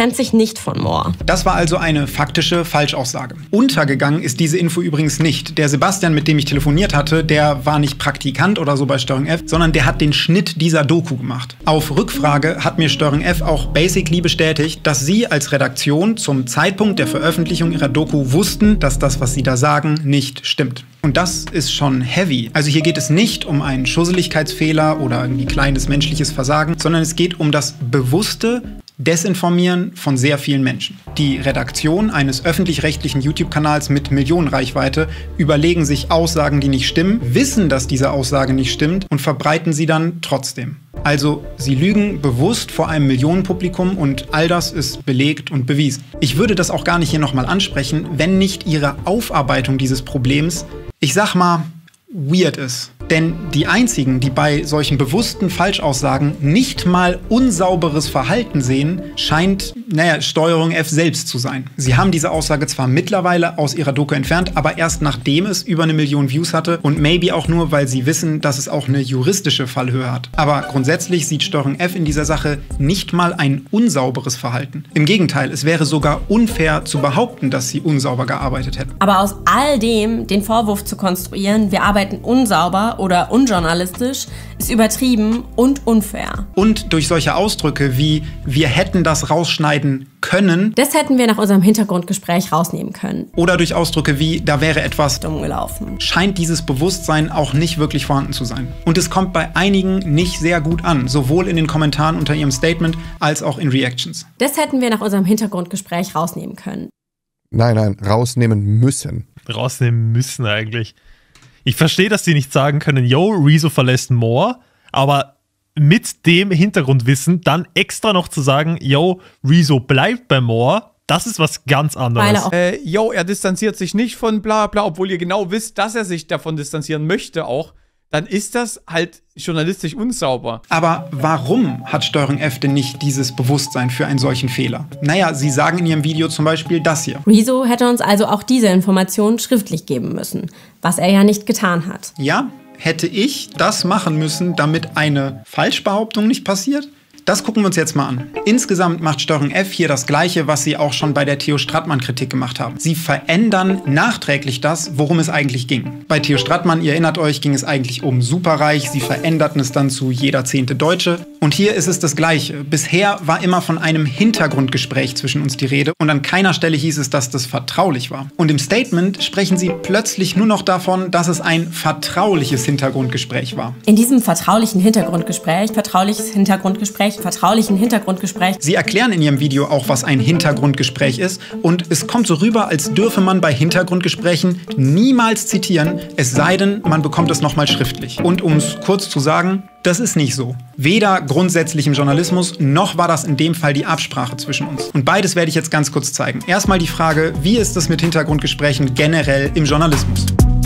[SPEAKER 8] trennt sich nicht von Moore.
[SPEAKER 1] Das war also eine faktische Falschaussage. Untergegangen ist diese Info übrigens nicht. Der Sebastian, mit dem ich telefoniert hatte, der war nicht Praktikant oder so bei Steuerung F, sondern der hat den Schnitt dieser Doku gemacht. Auf Rückfrage hat mir Steuerung F auch basically bestätigt, dass sie als Redaktion zum Zeitpunkt der Veröffentlichung ihrer Doku wussten, dass das, was sie da sagen, nicht stimmt. Und das ist schon heavy. Also hier geht es nicht um einen Schusseligkeitsfehler oder irgendwie kleines menschliches Versagen, sondern es geht um das bewusste Desinformieren von sehr vielen Menschen. Die Redaktion eines öffentlich-rechtlichen YouTube-Kanals mit Millionenreichweite überlegen sich Aussagen, die nicht stimmen, wissen, dass diese Aussage nicht stimmt und verbreiten sie dann trotzdem. Also sie lügen bewusst vor einem Millionenpublikum und all das ist belegt und bewiesen. Ich würde das auch gar nicht hier nochmal ansprechen, wenn nicht ihre Aufarbeitung dieses Problems, ich sag mal, weird ist. Denn die einzigen, die bei solchen bewussten Falschaussagen nicht mal unsauberes Verhalten sehen, scheint, naja, Steuerung F selbst zu sein. Sie haben diese Aussage zwar mittlerweile aus ihrer Doku entfernt, aber erst nachdem es über eine Million Views hatte und maybe auch nur, weil sie wissen, dass es auch eine juristische Fallhöhe hat. Aber grundsätzlich sieht Steuerung F in dieser Sache nicht mal ein unsauberes Verhalten. Im Gegenteil, es wäre sogar unfair zu behaupten, dass sie unsauber gearbeitet hätten.
[SPEAKER 8] Aber aus all dem den Vorwurf zu konstruieren, wir arbeiten unsauber oder unjournalistisch, ist übertrieben und unfair.
[SPEAKER 1] Und durch solche Ausdrücke wie wir hätten das rausschneiden können.
[SPEAKER 8] Das hätten wir nach unserem Hintergrundgespräch rausnehmen können.
[SPEAKER 1] Oder durch Ausdrücke wie da wäre etwas
[SPEAKER 8] dumm gelaufen.
[SPEAKER 1] Scheint dieses Bewusstsein auch nicht wirklich vorhanden zu sein. Und es kommt bei einigen nicht sehr gut an, sowohl in den Kommentaren unter ihrem Statement als auch in Reactions.
[SPEAKER 8] Das hätten wir nach unserem Hintergrundgespräch rausnehmen können.
[SPEAKER 12] Nein, nein, rausnehmen müssen.
[SPEAKER 14] Rausnehmen müssen eigentlich. Ich verstehe, dass sie nicht sagen können, yo, Rezo verlässt Moore, aber mit dem Hintergrundwissen dann extra noch zu sagen, yo, Rezo bleibt bei Moore, das ist was ganz anderes.
[SPEAKER 15] Äh, yo, er distanziert sich nicht von bla bla, obwohl ihr genau wisst, dass er sich davon distanzieren möchte auch, dann ist das halt journalistisch unsauber.
[SPEAKER 1] Aber warum hat Steuerung F denn nicht dieses Bewusstsein für einen solchen Fehler? Naja, sie sagen in ihrem Video zum Beispiel das hier.
[SPEAKER 8] Rezo hätte uns also auch diese Informationen schriftlich geben müssen, was er ja nicht getan hat.
[SPEAKER 1] Ja, hätte ich das machen müssen, damit eine Falschbehauptung nicht passiert? Das gucken wir uns jetzt mal an. Insgesamt macht Steuerung F hier das Gleiche, was sie auch schon bei der Theo Strattmann-Kritik gemacht haben. Sie verändern nachträglich das, worum es eigentlich ging. Bei Theo Strattmann, ihr erinnert euch, ging es eigentlich um Superreich. Sie veränderten es dann zu jeder zehnte Deutsche. Und hier ist es das Gleiche. Bisher war immer von einem Hintergrundgespräch zwischen uns die Rede und an keiner Stelle hieß es, dass das vertraulich war. Und im Statement sprechen sie plötzlich nur noch davon, dass es ein vertrauliches Hintergrundgespräch war.
[SPEAKER 8] In diesem vertraulichen Hintergrundgespräch, vertrauliches Hintergrundgespräch, vertraulichen Hintergrundgespräch.
[SPEAKER 1] Sie erklären in ihrem Video auch, was ein Hintergrundgespräch ist und es kommt so rüber, als dürfe man bei Hintergrundgesprächen niemals zitieren, es sei denn, man bekommt es nochmal schriftlich. Und um es kurz zu sagen, das ist nicht so. Weder grundsätzlich im Journalismus, noch war das in dem Fall die Absprache zwischen uns. Und beides werde ich jetzt ganz kurz zeigen. Erstmal die Frage, wie ist es mit Hintergrundgesprächen generell im Journalismus?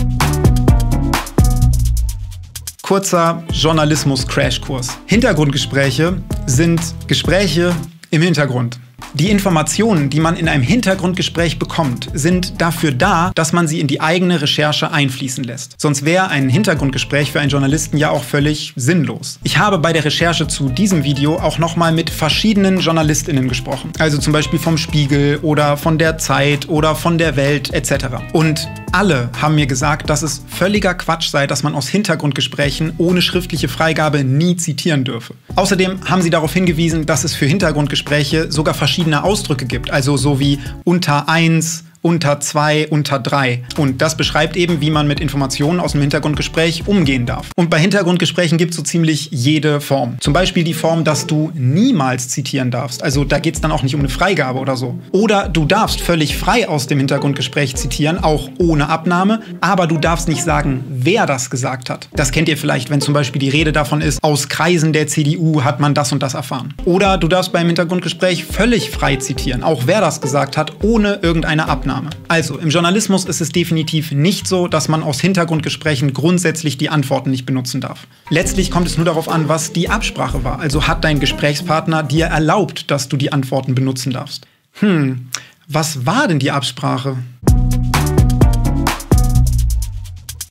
[SPEAKER 1] Kurzer Journalismus-Crashkurs. Hintergrundgespräche sind Gespräche im Hintergrund. Die Informationen, die man in einem Hintergrundgespräch bekommt, sind dafür da, dass man sie in die eigene Recherche einfließen lässt. Sonst wäre ein Hintergrundgespräch für einen Journalisten ja auch völlig sinnlos. Ich habe bei der Recherche zu diesem Video auch nochmal mit verschiedenen JournalistInnen gesprochen. Also zum Beispiel vom Spiegel oder von der Zeit oder von der Welt et cetera. Und alle haben mir gesagt, dass es völliger Quatsch sei, dass man aus Hintergrundgesprächen ohne schriftliche Freigabe nie zitieren dürfe. Außerdem haben sie darauf hingewiesen, dass es für Hintergrundgespräche sogar verschiedene Ausdrücke gibt, also so wie unter eins, unter zwei, unter drei. Und das beschreibt eben, wie man mit Informationen aus dem Hintergrundgespräch umgehen darf. Und bei Hintergrundgesprächen gibt es so ziemlich jede Form. Zum Beispiel die Form, dass du niemals zitieren darfst. Also da geht es dann auch nicht um eine Freigabe oder so. Oder du darfst völlig frei aus dem Hintergrundgespräch zitieren, auch ohne Abnahme, aber du darfst nicht sagen, wer das gesagt hat. Das kennt ihr vielleicht, wenn zum Beispiel die Rede davon ist, aus Kreisen der C D U hat man das und das erfahren. Oder du darfst beim Hintergrundgespräch völlig frei zitieren, auch wer das gesagt hat, ohne irgendeine Abnahme. Also, im Journalismus ist es definitiv nicht so, dass man aus Hintergrundgesprächen grundsätzlich die Antworten nicht benutzen darf. Letztlich kommt es nur darauf an, was die Absprache war. Also hat dein Gesprächspartner dir erlaubt, dass du die Antworten benutzen darfst. Hm, was war denn die Absprache?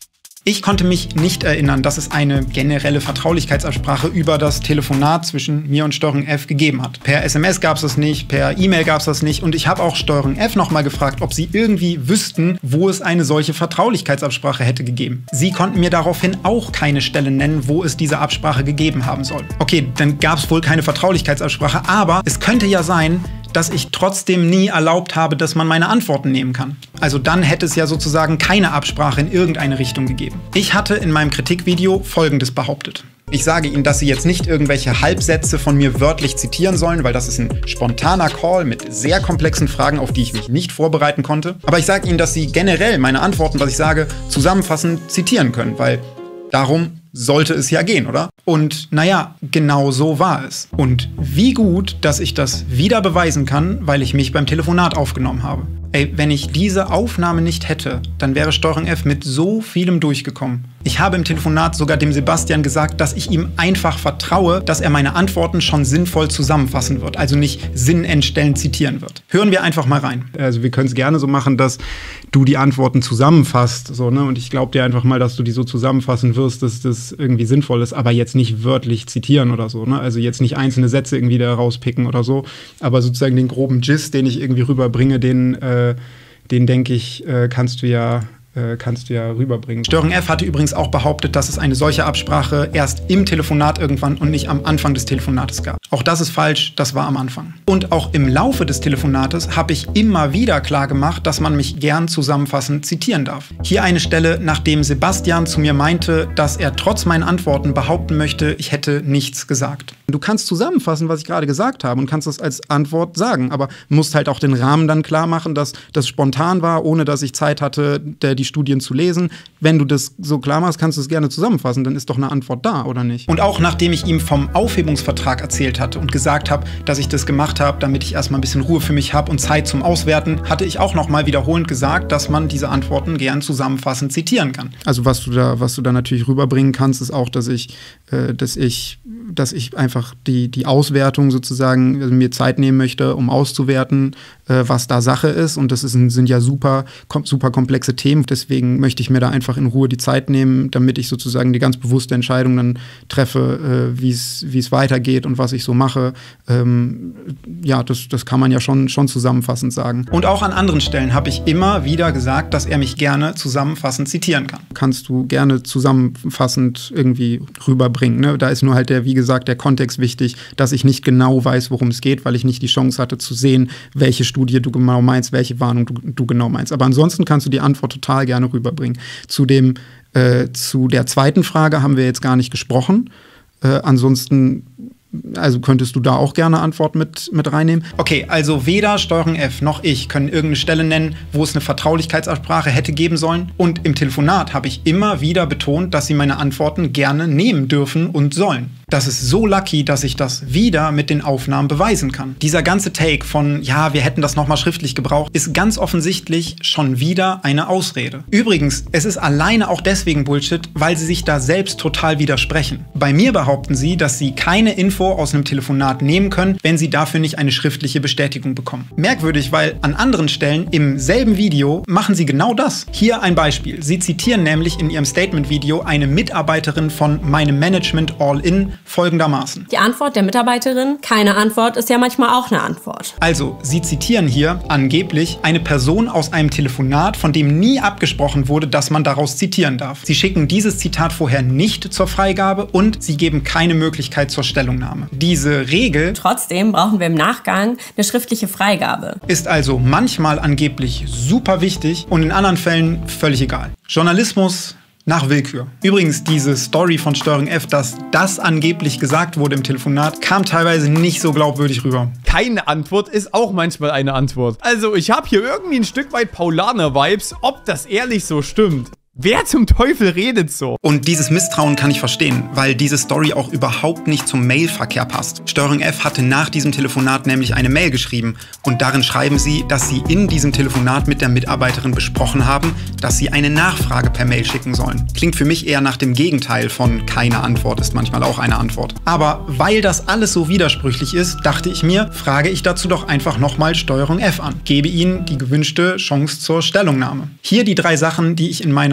[SPEAKER 1] Ich konnte mich nicht erinnern, dass es eine generelle Vertraulichkeitsabsprache über das Telefonat zwischen mir und Steuerung F gegeben hat. Per S M S gab es das nicht, per E-Mail gab es das nicht und ich habe auch Steuerung F nochmal gefragt, ob sie irgendwie wüssten, wo es eine solche Vertraulichkeitsabsprache hätte gegeben. Sie konnten mir daraufhin auch keine Stelle nennen, wo es diese Absprache gegeben haben soll. Okay, dann gab es wohl keine Vertraulichkeitsabsprache, aber es könnte ja sein, dass ich trotzdem nie erlaubt habe, dass man meine Antworten nehmen kann. Also dann hätte es ja sozusagen keine Absprache in irgendeine Richtung gegeben. Ich hatte in meinem Kritikvideo Folgendes behauptet. Ich sage Ihnen, dass Sie jetzt nicht irgendwelche Halbsätze von mir wörtlich zitieren sollen, weil das ist ein spontaner Call mit sehr komplexen Fragen, auf die ich mich nicht vorbereiten konnte. Aber ich sage Ihnen, dass Sie generell meine Antworten, was ich sage, zusammenfassend zitieren können, weil darum sollte es ja gehen, oder? Und naja, genau so war es. Und wie gut, dass ich das wieder beweisen kann, weil ich mich beim Telefonat aufgenommen habe. Ey, wenn ich diese Aufnahme nicht hätte, dann wäre Steuerung F mit so vielem durchgekommen. Ich habe im Telefonat sogar dem Sebastian gesagt, dass ich ihm einfach vertraue, dass er meine Antworten schon sinnvoll zusammenfassen wird, also nicht sinnentstellend zitieren wird. Hören wir einfach mal rein. Also wir können es gerne so machen, dass du die Antworten zusammenfasst, so, ne? Und ich glaube dir einfach mal, dass du die so zusammenfassen wirst, dass das irgendwie sinnvoll ist, aber jetzt nicht wörtlich zitieren oder so, ne? Also jetzt nicht einzelne Sätze irgendwie da rauspicken oder so, aber sozusagen den groben Gist, den ich irgendwie rüberbringe, den, äh, den denke ich, äh, kannst du ja kannst du ja rüberbringen. Steuerung F hatte übrigens auch behauptet, dass es eine solche Absprache erst im Telefonat irgendwann und nicht am Anfang des Telefonates gab. Auch das ist falsch, das war am Anfang. Und auch im Laufe des Telefonates habe ich immer wieder klar gemacht, dass man mich gern zusammenfassend zitieren darf. Hier eine Stelle, nachdem Sebastian zu mir meinte, dass er trotz meinen Antworten behaupten möchte, ich hätte nichts gesagt. Du kannst zusammenfassen, was ich gerade gesagt habe und kannst das als Antwort sagen, aber musst halt auch den Rahmen dann klar machen, dass das spontan war, ohne dass ich Zeit hatte, der die Studien zu lesen. Wenn du das so klar machst, kannst du es gerne zusammenfassen, dann ist doch eine Antwort da, oder nicht? Und auch nachdem ich ihm vom Aufhebungsvertrag erzählt hatte und gesagt habe, dass ich das gemacht habe, damit ich erstmal ein bisschen Ruhe für mich habe und Zeit zum Auswerten, hatte ich auch nochmal wiederholend gesagt, dass man diese Antworten gern zusammenfassend zitieren kann. Also was du da, was du da natürlich rüberbringen kannst, ist auch, dass ich, äh, dass ich, dass ich einfach die, die Auswertung sozusagen, also mir Zeit nehmen möchte, um auszuwerten, äh, was da Sache ist. Und das ist, sind ja super, kom super komplexe Themen. Deswegen möchte ich mir da einfach in Ruhe die Zeit nehmen, damit ich sozusagen die ganz bewusste Entscheidung dann treffe, äh, wie es wie es weitergeht und was ich so mache. Ähm, ja, das, das kann man ja schon, schon zusammenfassend sagen. Und auch an anderen Stellen habe ich immer wieder gesagt, dass er mich gerne zusammenfassend zitieren kann. Kannst du gerne zusammenfassend irgendwie rüberbringen. Ne? Da ist nur halt der, wie gesagt, der Kontext wichtig, dass ich nicht genau weiß, worum es geht, weil ich nicht die Chance hatte zu sehen, welche Studie du genau meinst, welche Warnung du, du genau meinst. Aber ansonsten kannst du die Antwort total gerne rüberbringen. Zu dem, äh, zu der zweiten Frage haben wir jetzt gar nicht gesprochen. Äh, ansonsten, also könntest du da auch gerne Antwort mit, mit reinnehmen. Okay, also weder Steuerung F noch ich können irgendeine Stelle nennen, wo es eine Vertraulichkeitsabsprache hätte geben sollen. Und im Telefonat habe ich immer wieder betont, dass sie meine Antworten gerne nehmen dürfen und sollen. Das ist so lucky, dass ich das wieder mit den Aufnahmen beweisen kann. Dieser ganze Take von, ja, wir hätten das nochmal schriftlich gebraucht, ist ganz offensichtlich schon wieder eine Ausrede. Übrigens, es ist alleine auch deswegen Bullshit, weil sie sich da selbst total widersprechen. Bei mir behaupten sie, dass sie keine Info aus einem Telefonat nehmen können, wenn sie dafür nicht eine schriftliche Bestätigung bekommen. Merkwürdig, weil an anderen Stellen im selben Video machen sie genau das. Hier ein Beispiel. Sie zitieren nämlich in ihrem Statement-Video eine Mitarbeiterin von meinem Management All-In folgendermaßen.
[SPEAKER 8] Die Antwort der Mitarbeiterin, keine Antwort, ist ja manchmal auch eine Antwort.
[SPEAKER 1] Also, sie zitieren hier angeblich eine Person aus einem Telefonat, von dem nie abgesprochen wurde, dass man daraus zitieren darf. Sie schicken dieses Zitat vorher nicht zur Freigabe und sie geben keine Möglichkeit zur Stellungnahme. Diese Regel,
[SPEAKER 8] trotzdem brauchen wir im Nachgang eine schriftliche Freigabe,
[SPEAKER 1] ist also manchmal angeblich super wichtig und in anderen Fällen völlig egal. Journalismus nach Willkür. Übrigens, diese Story von Steuerung F, dass das angeblich gesagt wurde im Telefonat, kam teilweise nicht so glaubwürdig rüber.
[SPEAKER 15] Keine Antwort ist auch manchmal eine Antwort. Also, ich habe hier irgendwie ein Stück weit Paulaner-Vibes, ob das ehrlich so stimmt. Wer zum Teufel redet so?
[SPEAKER 1] Und dieses Misstrauen kann ich verstehen, weil diese Story auch überhaupt nicht zum Mailverkehr passt. Steuerung F hatte nach diesem Telefonat nämlich eine Mail geschrieben und darin schreiben sie, dass sie in diesem Telefonat mit der Mitarbeiterin besprochen haben, dass sie eine Nachfrage per Mail schicken sollen. Klingt für mich eher nach dem Gegenteil von keine Antwort ist manchmal auch eine Antwort. Aber weil das alles so widersprüchlich ist, dachte ich mir, frage ich dazu doch einfach nochmal Steuerung F an. Gebe ihnen die gewünschte Chance zur Stellungnahme. Hier die drei Sachen, die ich in meiner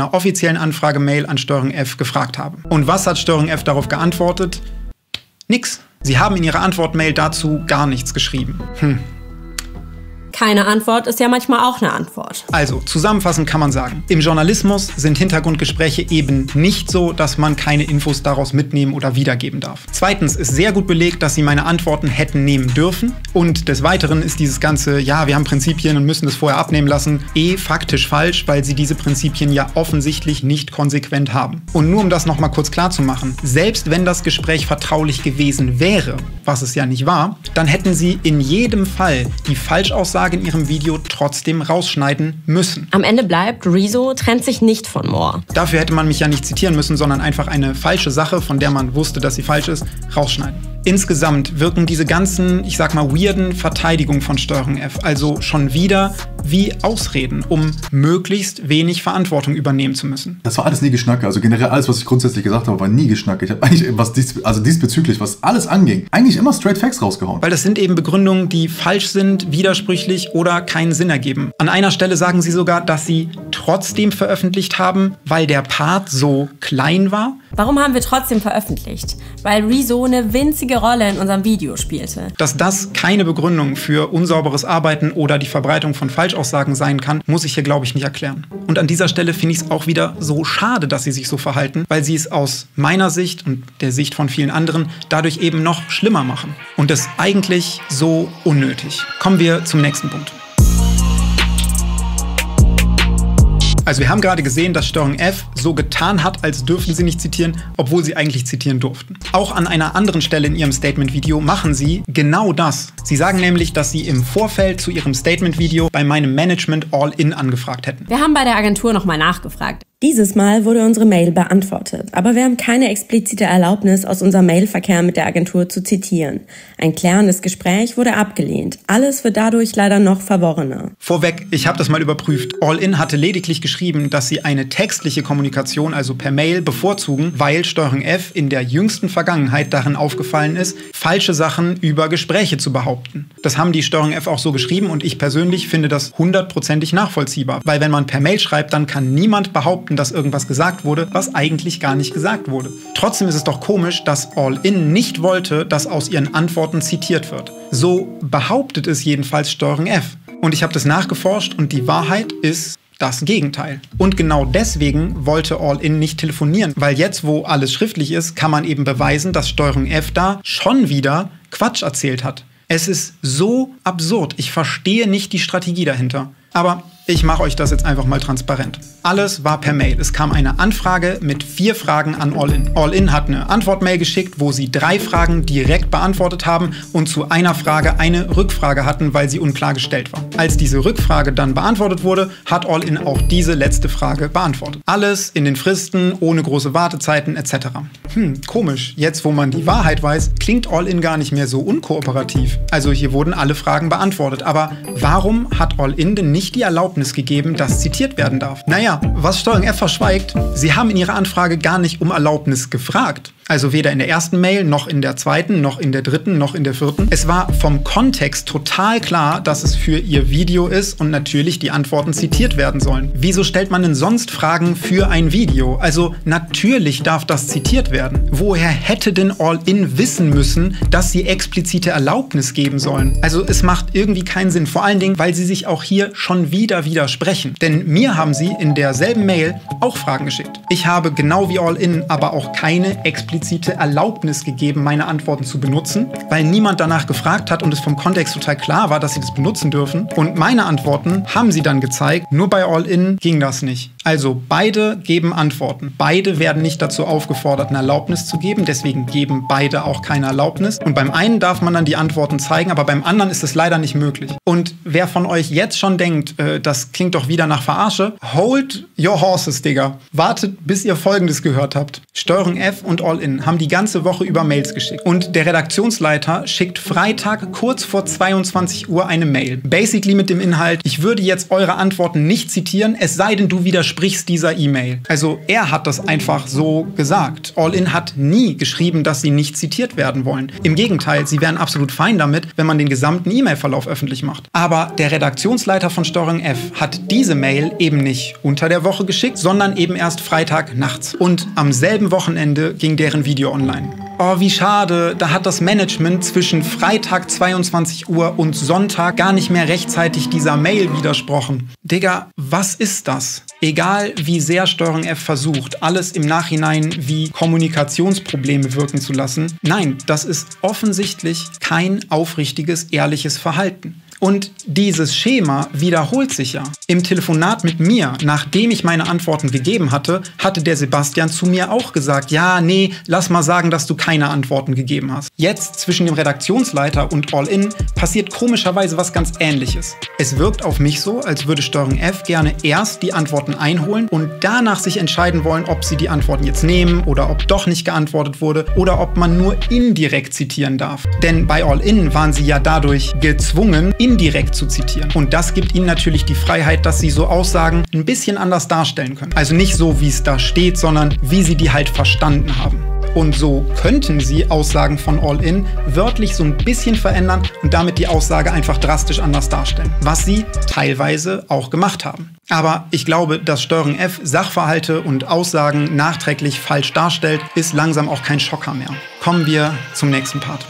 [SPEAKER 1] meiner offiziellen Anfragemail an Steuerung F gefragt habe. Und was hat Steuerung F darauf geantwortet? Nix. Sie haben in ihrer Antwortmail dazu gar nichts geschrieben. Hm.
[SPEAKER 8] Keine Antwort ist ja manchmal auch eine Antwort.
[SPEAKER 1] Also, zusammenfassend kann man sagen, im Journalismus sind Hintergrundgespräche eben nicht so, dass man keine Infos daraus mitnehmen oder wiedergeben darf. Zweitens ist sehr gut belegt, dass sie meine Antworten hätten nehmen dürfen. Und des Weiteren ist dieses ganze, ja, wir haben Prinzipien und müssen das vorher abnehmen lassen, eh faktisch falsch, weil sie diese Prinzipien ja offensichtlich nicht konsequent haben. Und nur um das nochmal kurz klar zu machen, selbst wenn das Gespräch vertraulich gewesen wäre, was es ja nicht war, dann hätten sie in jedem Fall die Falschaussage in ihrem Video trotzdem rausschneiden müssen.
[SPEAKER 8] Am Ende bleibt, Rezo trennt sich nicht von Moore.
[SPEAKER 1] Dafür hätte man mich ja nicht zitieren müssen, sondern einfach eine falsche Sache, von der man wusste, dass sie falsch ist, rausschneiden. Insgesamt wirken diese ganzen, ich sag mal, weirden Verteidigungen von Steuerung F also schon wieder wie Ausreden, um möglichst wenig Verantwortung übernehmen zu müssen.
[SPEAKER 16] Das war alles nie Geschnacke. Also generell alles, was ich grundsätzlich gesagt habe, war nie Geschnacke. Ich habe eigentlich, was dies, also diesbezüglich, was alles anging, eigentlich immer straight Facts rausgehauen.
[SPEAKER 1] Weil das sind eben Begründungen, die falsch sind, widersprüchlich oder keinen Sinn ergeben. An einer Stelle sagen sie sogar, dass sie trotzdem veröffentlicht haben, weil der Part so klein war.
[SPEAKER 8] Warum haben wir trotzdem veröffentlicht? Weil Rezo eine winzige Rolle in unserem Video spielte.
[SPEAKER 1] Dass das keine Begründung für unsauberes Arbeiten oder die Verbreitung von Falschaussagen sein kann, muss ich hier, glaube ich, nicht erklären. Und an dieser Stelle finde ich es auch wieder so schade, dass sie sich so verhalten, weil sie es aus meiner Sicht und der Sicht von vielen anderen dadurch eben noch schlimmer machen. Und das eigentlich so unnötig. Kommen wir zum nächsten Punkt. Also wir haben gerade gesehen, dass Steuerung F so getan hat, als dürften sie nicht zitieren, obwohl sie eigentlich zitieren durften. Auch an einer anderen Stelle in ihrem Statement-Video machen sie genau das. Sie sagen nämlich, dass sie im Vorfeld zu ihrem Statement-Video bei meinem Management All-In angefragt hätten.
[SPEAKER 8] Wir haben bei der Agentur nochmal nachgefragt. Dieses Mal wurde unsere Mail beantwortet, aber wir haben keine explizite Erlaubnis, aus unserem Mailverkehr mit der Agentur zu zitieren. Ein klärendes Gespräch wurde abgelehnt. Alles wird dadurch leider noch verworrener.
[SPEAKER 1] Vorweg, ich habe das mal überprüft. All-In hatte lediglich geschrieben, dass sie eine textliche Kommunikation, also per Mail, bevorzugen, weil Steuerung F in der jüngsten Vergangenheit darin aufgefallen ist, falsche Sachen über Gespräche zu behaupten. Das haben die Steuerung F auch so geschrieben und ich persönlich finde das hundertprozentig nachvollziehbar. Weil wenn man per Mail schreibt, dann kann niemand behaupten, dass irgendwas gesagt wurde, was eigentlich gar nicht gesagt wurde. Trotzdem ist es doch komisch, dass All-In nicht wollte, dass aus ihren Antworten zitiert wird. So behauptet es jedenfalls Steuerung F. Und ich habe das nachgeforscht und die Wahrheit ist das Gegenteil. Und genau deswegen wollte All-In nicht telefonieren, weil jetzt, wo alles schriftlich ist, kann man eben beweisen, dass Steuerung F da schon wieder Quatsch erzählt hat. Es ist so absurd. Ich verstehe nicht die Strategie dahinter. Aber ich mache euch das jetzt einfach mal transparent. Alles war per Mail. Es kam eine Anfrage mit vier Fragen an All-In. All-In hat eine Antwortmail geschickt, wo sie drei Fragen direkt beantwortet haben und zu einer Frage eine Rückfrage hatten, weil sie unklar gestellt war. Als diese Rückfrage dann beantwortet wurde, hat All-In auch diese letzte Frage beantwortet. Alles in den Fristen, ohne große Wartezeiten et cetera. Hm, komisch. Jetzt, wo man die Wahrheit weiß, klingt All-In gar nicht mehr so unkooperativ. Also hier wurden alle Fragen beantwortet. Aber warum hat All-In denn nicht die Erlaubnis gegeben, dass zitiert werden darf? Naja, was Steuerung F verschweigt, sie haben in ihrer Anfrage gar nicht um Erlaubnis gefragt. Also weder in der ersten Mail, noch in der zweiten, noch in der dritten, noch in der vierten. Es war vom Kontext total klar, dass es für ihr Video ist und natürlich die Antworten zitiert werden sollen. Wieso stellt man denn sonst Fragen für ein Video? Also natürlich darf das zitiert werden. Woher hätte denn All-In wissen müssen, dass sie explizite Erlaubnis geben sollen? Also es macht irgendwie keinen Sinn. Vor allen Dingen, weil sie sich auch hier schon wieder widersprechen. Denn mir haben sie in derselben Mail auch Fragen geschickt. Ich habe genau wie All-In aber auch keine explizite Erlaubnis gegeben, meine Antworten zu benutzen, weil niemand danach gefragt hat und es vom Kontext total klar war, dass sie das benutzen dürfen. Und meine Antworten haben sie dann gezeigt, nur bei All-In ging das nicht. Also beide geben Antworten. Beide werden nicht dazu aufgefordert, eine Erlaubnis zu geben, deswegen geben beide auch keine Erlaubnis. Und beim einen darf man dann die Antworten zeigen, aber beim anderen ist es leider nicht möglich. Und wer von euch jetzt schon denkt, äh, das klingt doch wieder nach Verarsche, hold your horses, Digga. Wartet, bis ihr Folgendes gehört habt. Steuerung F und All-In haben die ganze Woche über Mails geschickt. Und der Redaktionsleiter schickt Freitag kurz vor zweiundzwanzig Uhr eine Mail. Basically mit dem Inhalt, ich würde jetzt eure Antworten nicht zitieren, es sei denn, du widersprichst widersprichst dieser E-Mail. Also er hat das einfach so gesagt. All In hat nie geschrieben, dass sie nicht zitiert werden wollen. Im Gegenteil, sie wären absolut fein damit, wenn man den gesamten E-Mail-Verlauf öffentlich macht. Aber der Redaktionsleiter von Steuerung F hat diese Mail eben nicht unter der Woche geschickt, sondern eben erst Freitag nachts. Und am selben Wochenende ging deren Video online. Oh, wie schade, da hat das Management zwischen Freitag zweiundzwanzig Uhr und Sonntag gar nicht mehr rechtzeitig dieser Mail widersprochen. Digga, was ist das? Egal wie sehr Steuerung F versucht, alles im Nachhinein wie Kommunikationsprobleme wirken zu lassen, nein, das ist offensichtlich kein aufrichtiges, ehrliches Verhalten. Und dieses Schema wiederholt sich ja. Im Telefonat mit mir, nachdem ich meine Antworten gegeben hatte, hatte der Sebastian zu mir auch gesagt, ja, nee, lass mal sagen, dass du keine Antworten gegeben hast. Jetzt zwischen dem Redaktionsleiter und All In passiert komischerweise was ganz Ähnliches. Es wirkt auf mich so, als würde Steuerung F gerne erst die Antworten einholen und danach sich entscheiden wollen, ob sie die Antworten jetzt nehmen oder ob doch nicht geantwortet wurde oder ob man nur indirekt zitieren darf. Denn bei All In waren sie ja dadurch gezwungen, indirekt zu zitieren. Und das gibt ihnen natürlich die Freiheit, dass sie so Aussagen ein bisschen anders darstellen können. Also nicht so, wie es da steht, sondern wie sie die halt verstanden haben. Und so könnten sie Aussagen von All In wörtlich so ein bisschen verändern und damit die Aussage einfach drastisch anders darstellen. Was sie teilweise auch gemacht haben. Aber ich glaube, dass Steuerung F Sachverhalte und Aussagen nachträglich falsch darstellt, ist langsam auch kein Schocker mehr. Kommen wir zum nächsten Part.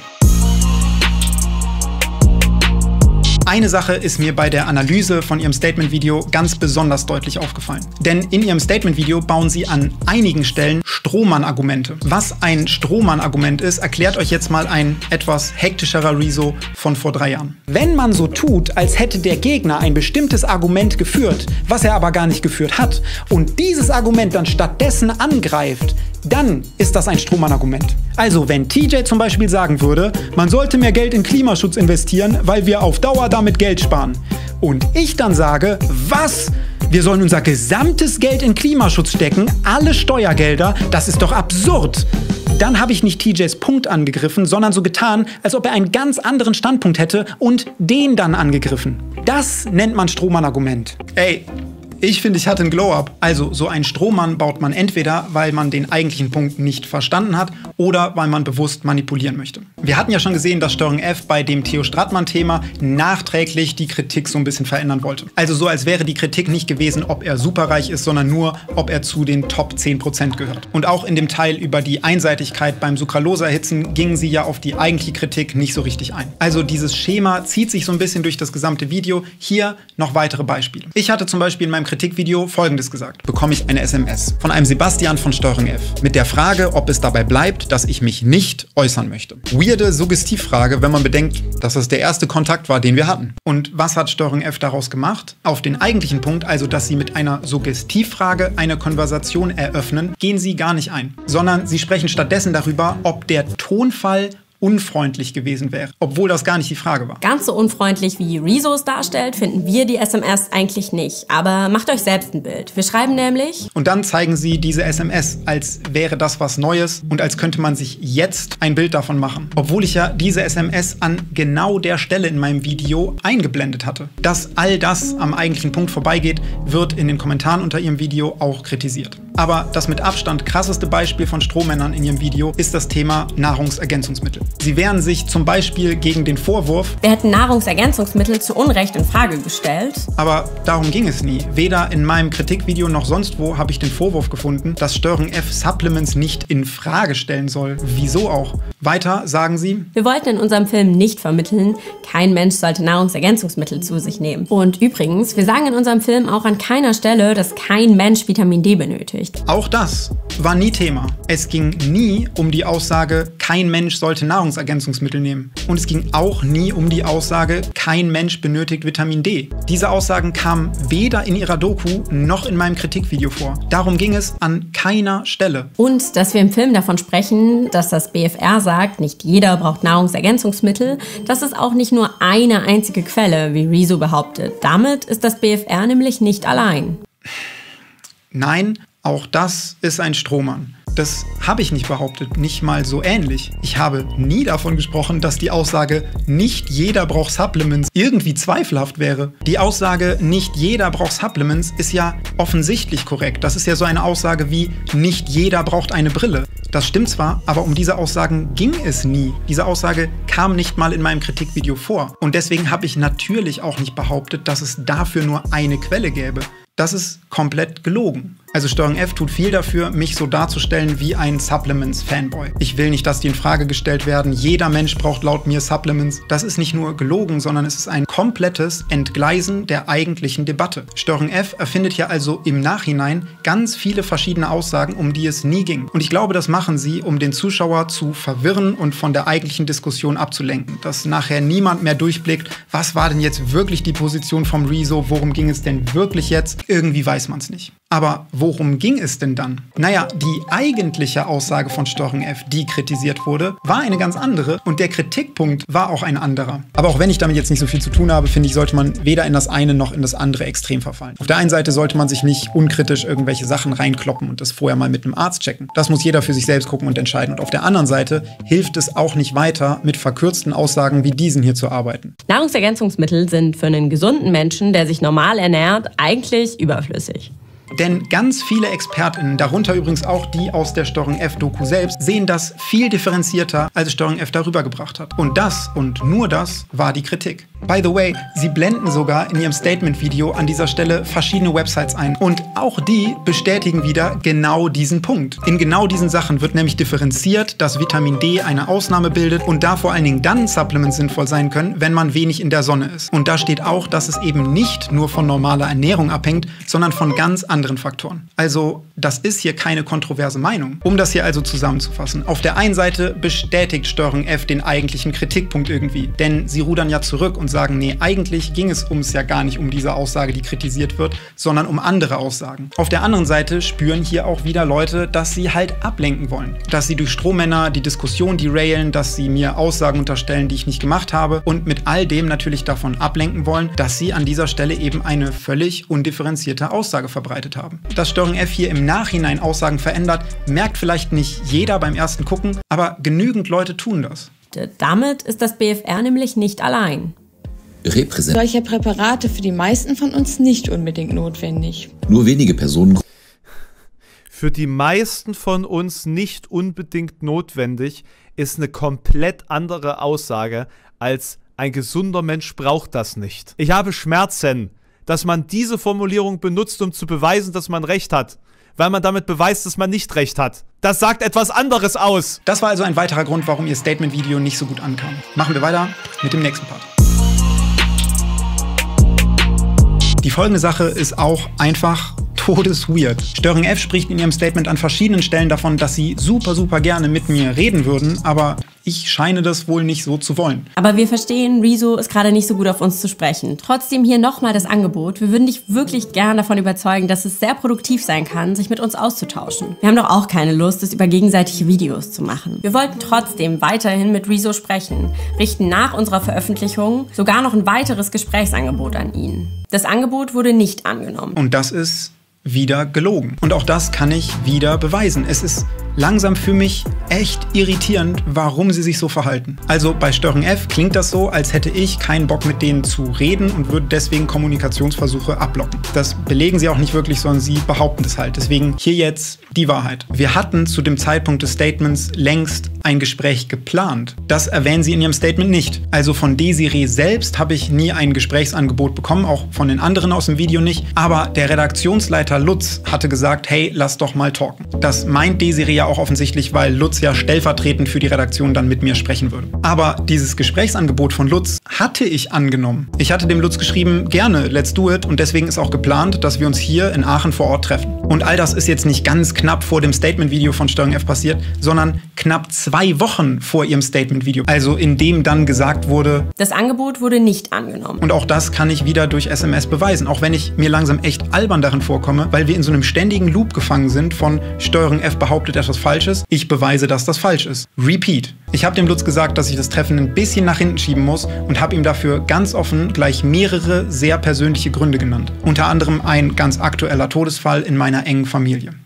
[SPEAKER 1] Eine Sache ist mir bei der Analyse von ihrem Statement-Video ganz besonders deutlich aufgefallen. Denn in ihrem Statement-Video bauen sie an einigen Stellen Strohmann-Argumente. Was ein Strohmann-Argument ist, erklärt euch jetzt mal ein etwas hektischerer Rezo von vor drei Jahren. Wenn man so tut, als hätte der Gegner ein bestimmtes Argument geführt, was er aber gar nicht geführt hat, und dieses Argument dann stattdessen angreift, dann ist das ein Strohmann-Argument. Also wenn T J zum Beispiel sagen würde, man sollte mehr Geld in Klimaschutz investieren, weil wir auf Dauer damit Geld sparen. Und ich dann sage, was? Wir sollen unser gesamtes Geld in Klimaschutz stecken, alle Steuergelder, das ist doch absurd. Dann habe ich nicht T Js Punkt angegriffen, sondern so getan, als ob er einen ganz anderen Standpunkt hätte und den dann angegriffen. Das nennt man Strohmann-Argument. Ey, ich finde, ich hatte einen Glow-Up. Also so einen Strohmann baut man entweder, weil man den eigentlichen Punkt nicht verstanden hat oder weil man bewusst manipulieren möchte. Wir hatten ja schon gesehen, dass Steuerung F bei dem Theo Stratmann-Thema nachträglich die Kritik so ein bisschen verändern wollte. Also so, als wäre die Kritik nicht gewesen, ob er superreich ist, sondern nur, ob er zu den Top zehn Prozent gehört. Und auch in dem Teil über die Einseitigkeit beim Sucralose-Erhitzen gingen sie ja auf die eigentliche Kritik nicht so richtig ein. Also dieses Schema zieht sich so ein bisschen durch das gesamte Video. Hier noch weitere Beispiele. Ich hatte zum Beispiel in meinem Kritikvideo Folgendes gesagt. Bekomme ich eine S M S von einem Sebastian von Steuerung F mit der Frage, ob es dabei bleibt, dass ich mich nicht äußern möchte. Weirde Suggestivfrage, wenn man bedenkt, dass das der erste Kontakt war, den wir hatten. Und was hat Steuerung F daraus gemacht? Auf den eigentlichen Punkt, also dass sie mit einer Suggestivfrage eine Konversation eröffnen, gehen sie gar nicht ein. Sondern sie sprechen stattdessen darüber, ob der Tonfall unfreundlich gewesen wäre, obwohl das gar nicht die Frage war.
[SPEAKER 8] Ganz so unfreundlich wie Rezo es darstellt, finden wir die S M S eigentlich nicht. Aber macht euch selbst ein Bild. Wir schreiben nämlich...
[SPEAKER 1] Und dann zeigen sie diese S M S, als wäre das was Neues und als könnte man sich jetzt ein Bild davon machen. Obwohl ich ja diese S M S an genau der Stelle in meinem Video eingeblendet hatte. Dass all das am eigentlichen Punkt vorbeigeht, wird in den Kommentaren unter ihrem Video auch kritisiert. Aber das mit Abstand krasseste Beispiel von Strohmännern in ihrem Video ist das Thema Nahrungsergänzungsmittel. Sie wehren sich zum Beispiel gegen den Vorwurf,
[SPEAKER 8] wir hätten Nahrungsergänzungsmittel zu Unrecht in Frage gestellt.
[SPEAKER 1] Aber darum ging es nie. Weder in meinem Kritikvideo noch sonst wo habe ich den Vorwurf gefunden, dass Steuerung F Supplements nicht in Frage stellen soll. Wieso auch? Weiter sagen sie,
[SPEAKER 8] wir wollten in unserem Film nicht vermitteln, kein Mensch sollte Nahrungsergänzungsmittel zu sich nehmen. Und übrigens, wir sagen in unserem Film auch an keiner Stelle, dass kein Mensch Vitamin D benötigt.
[SPEAKER 1] Auch das war nie Thema. Es ging nie um die Aussage, kein Mensch sollte Nahrungsergänzungsmittel nehmen. Und es ging auch nie um die Aussage, kein Mensch benötigt Vitamin D. Diese Aussagen kamen weder in ihrer Doku noch in meinem Kritikvideo vor. Darum ging es an keiner Stelle.
[SPEAKER 8] Und dass wir im Film davon sprechen, dass das B F R sagt, nicht jeder braucht Nahrungsergänzungsmittel, das ist auch nicht nur eine einzige Quelle, wie Rezo behauptet. Damit ist das B F R nämlich nicht allein.
[SPEAKER 1] Nein, auch das ist ein Strohmann. Das habe ich nicht behauptet, nicht mal so ähnlich. Ich habe nie davon gesprochen, dass die Aussage, nicht jeder braucht Supplements, irgendwie zweifelhaft wäre. Die Aussage, nicht jeder braucht Supplements, ist ja offensichtlich korrekt. Das ist ja so eine Aussage wie, nicht jeder braucht eine Brille. Das stimmt zwar, aber um diese Aussagen ging es nie. Diese Aussage kam nicht mal in meinem Kritikvideo vor. Und deswegen habe ich natürlich auch nicht behauptet, dass es dafür nur eine Quelle gäbe. Das ist komplett gelogen. Also Steuerung F tut viel dafür, mich so darzustellen wie ein Supplements-Fanboy. Ich will nicht, dass die in Frage gestellt werden. Jeder Mensch braucht laut mir Supplements. Das ist nicht nur gelogen, sondern es ist ein komplettes Entgleisen der eigentlichen Debatte. Steuerung F erfindet ja also im Nachhinein ganz viele verschiedene Aussagen, um die es nie ging. Und ich glaube, das machen sie, um den Zuschauer zu verwirren und von der eigentlichen Diskussion abzulenken. Dass nachher niemand mehr durchblickt, was war denn jetzt wirklich die Position vom Rezo, worum ging es denn wirklich jetzt? Irgendwie weiß man es nicht. Aber worum ging es denn dann? Naja, die eigentliche Aussage von Steuerung F, die kritisiert wurde, war eine ganz andere und der Kritikpunkt war auch ein anderer. Aber auch wenn ich damit jetzt nicht so viel zu tun habe, finde ich, sollte man weder in das eine noch in das andere extrem verfallen. Auf der einen Seite sollte man sich nicht unkritisch irgendwelche Sachen reinkloppen und das vorher mal mit einem Arzt checken. Das muss jeder für sich selbst gucken und entscheiden. Und auf der anderen Seite hilft es auch nicht weiter, mit verkürzten Aussagen wie diesen hier zu arbeiten.
[SPEAKER 8] Nahrungsergänzungsmittel sind für einen gesunden Menschen, der sich normal ernährt, eigentlich überflüssig.
[SPEAKER 1] Denn ganz viele ExpertInnen, darunter übrigens auch die aus der Steuerung F-Doku selbst, sehen das viel differenzierter, als Steuerung F darüber gebracht hat. Und das und nur das war die Kritik. By the way, sie blenden sogar in ihrem Statement-Video an dieser Stelle verschiedene Websites ein. Und auch die bestätigen wieder genau diesen Punkt. In genau diesen Sachen wird nämlich differenziert, dass Vitamin D eine Ausnahme bildet und da vor allen Dingen dann Supplements sinnvoll sein können, wenn man wenig in der Sonne ist. Und da steht auch, dass es eben nicht nur von normaler Ernährung abhängt, sondern von ganz anderen Faktoren. Also, das ist hier keine kontroverse Meinung. Um das hier also zusammenzufassen. Auf der einen Seite bestätigt Steuerung F den eigentlichen Kritikpunkt irgendwie. Denn sie rudern ja zurück und sagen, nee, eigentlich ging es ums ja gar nicht um diese Aussage, die kritisiert wird, sondern um andere Aussagen. Auf der anderen Seite spüren hier auch wieder Leute, dass sie halt ablenken wollen. Dass sie durch Strohmänner die Diskussion derailen, dass sie mir Aussagen unterstellen, die ich nicht gemacht habe und mit all dem natürlich davon ablenken wollen, dass sie an dieser Stelle eben eine völlig undifferenzierte Aussage verbreitet haben. Dass Steuerung F hier im Nachhinein Aussagen verändert, merkt vielleicht nicht jeder beim ersten Gucken, aber genügend Leute tun das.
[SPEAKER 8] Damit ist das B F R nämlich nicht allein.
[SPEAKER 17] Solche Präparate für die meisten von uns nicht unbedingt notwendig.
[SPEAKER 18] Nur wenige Personen.
[SPEAKER 15] Für die meisten von uns nicht unbedingt notwendig ist eine komplett andere Aussage als ein gesunder Mensch braucht das nicht. Ich habe Schmerzen, dass man diese Formulierung benutzt, um zu beweisen, dass man Recht hat. Weil man damit beweist, dass man nicht Recht hat. Das sagt etwas anderes aus.
[SPEAKER 1] Das war also ein weiterer Grund, warum ihr Statement-Video nicht so gut ankam. Machen wir weiter mit dem nächsten Part. Die folgende Sache ist auch einfach todesweird. Steuerung F spricht in ihrem Statement an verschiedenen Stellen davon, dass sie super, super gerne mit mir reden würden, aber ich scheine das wohl nicht so zu wollen.
[SPEAKER 8] Aber wir verstehen, Rezo ist gerade nicht so gut auf uns zu sprechen. Trotzdem hier nochmal das Angebot. Wir würden dich wirklich gern davon überzeugen, dass es sehr produktiv sein kann, sich mit uns auszutauschen. Wir haben doch auch keine Lust, es über gegenseitige Videos zu machen. Wir wollten trotzdem weiterhin mit Rezo sprechen, richten nach unserer Veröffentlichung sogar noch ein weiteres Gesprächsangebot an ihn. Das Angebot wurde nicht angenommen.
[SPEAKER 1] Und das ist wieder gelogen. Und auch das kann ich wieder beweisen. Es ist langsam für mich echt irritierend, warum sie sich so verhalten. Also bei Steuerung F klingt das so, als hätte ich keinen Bock mit denen zu reden und würde deswegen Kommunikationsversuche abblocken. Das belegen sie auch nicht wirklich, sondern sie behaupten das halt. Deswegen hier jetzt die Wahrheit. Wir hatten zu dem Zeitpunkt des Statements längst ein Gespräch geplant. Das erwähnen sie in ihrem Statement nicht. Also von Desiree selbst habe ich nie ein Gesprächsangebot bekommen, auch von den anderen aus dem Video nicht. Aber der Redaktionsleiter Lutz hatte gesagt, hey, lass doch mal talken. Das meint Desiree ja auch offensichtlich, weil Lutz ja stellvertretend für die Redaktion dann mit mir sprechen würde. Aber dieses Gesprächsangebot von Lutz hatte ich angenommen. Ich hatte dem Lutz geschrieben, gerne, let's do it, und deswegen ist auch geplant, dass wir uns hier in Aachen vor Ort treffen. Und all das ist jetzt nicht ganz knapp vor dem Statement-Video von Steuerung F passiert, sondern knapp zwei Wochen vor ihrem Statement-Video. Also in dem dann gesagt wurde,
[SPEAKER 8] das Angebot wurde nicht angenommen.
[SPEAKER 1] Und auch das kann ich wieder durch S M S beweisen, auch wenn ich mir langsam echt albern darin vorkomme, weil wir in so einem ständigen Loop gefangen sind von Steuerung F behauptet etwas Falsches, ich beweise, dass das falsch ist. Repeat. Ich habe dem Lutz gesagt, dass ich das Treffen ein bisschen nach hinten schieben muss und habe ihm dafür ganz offen gleich mehrere sehr persönliche Gründe genannt. Unter anderem ein ganz aktueller Todesfall in meiner engen Familie.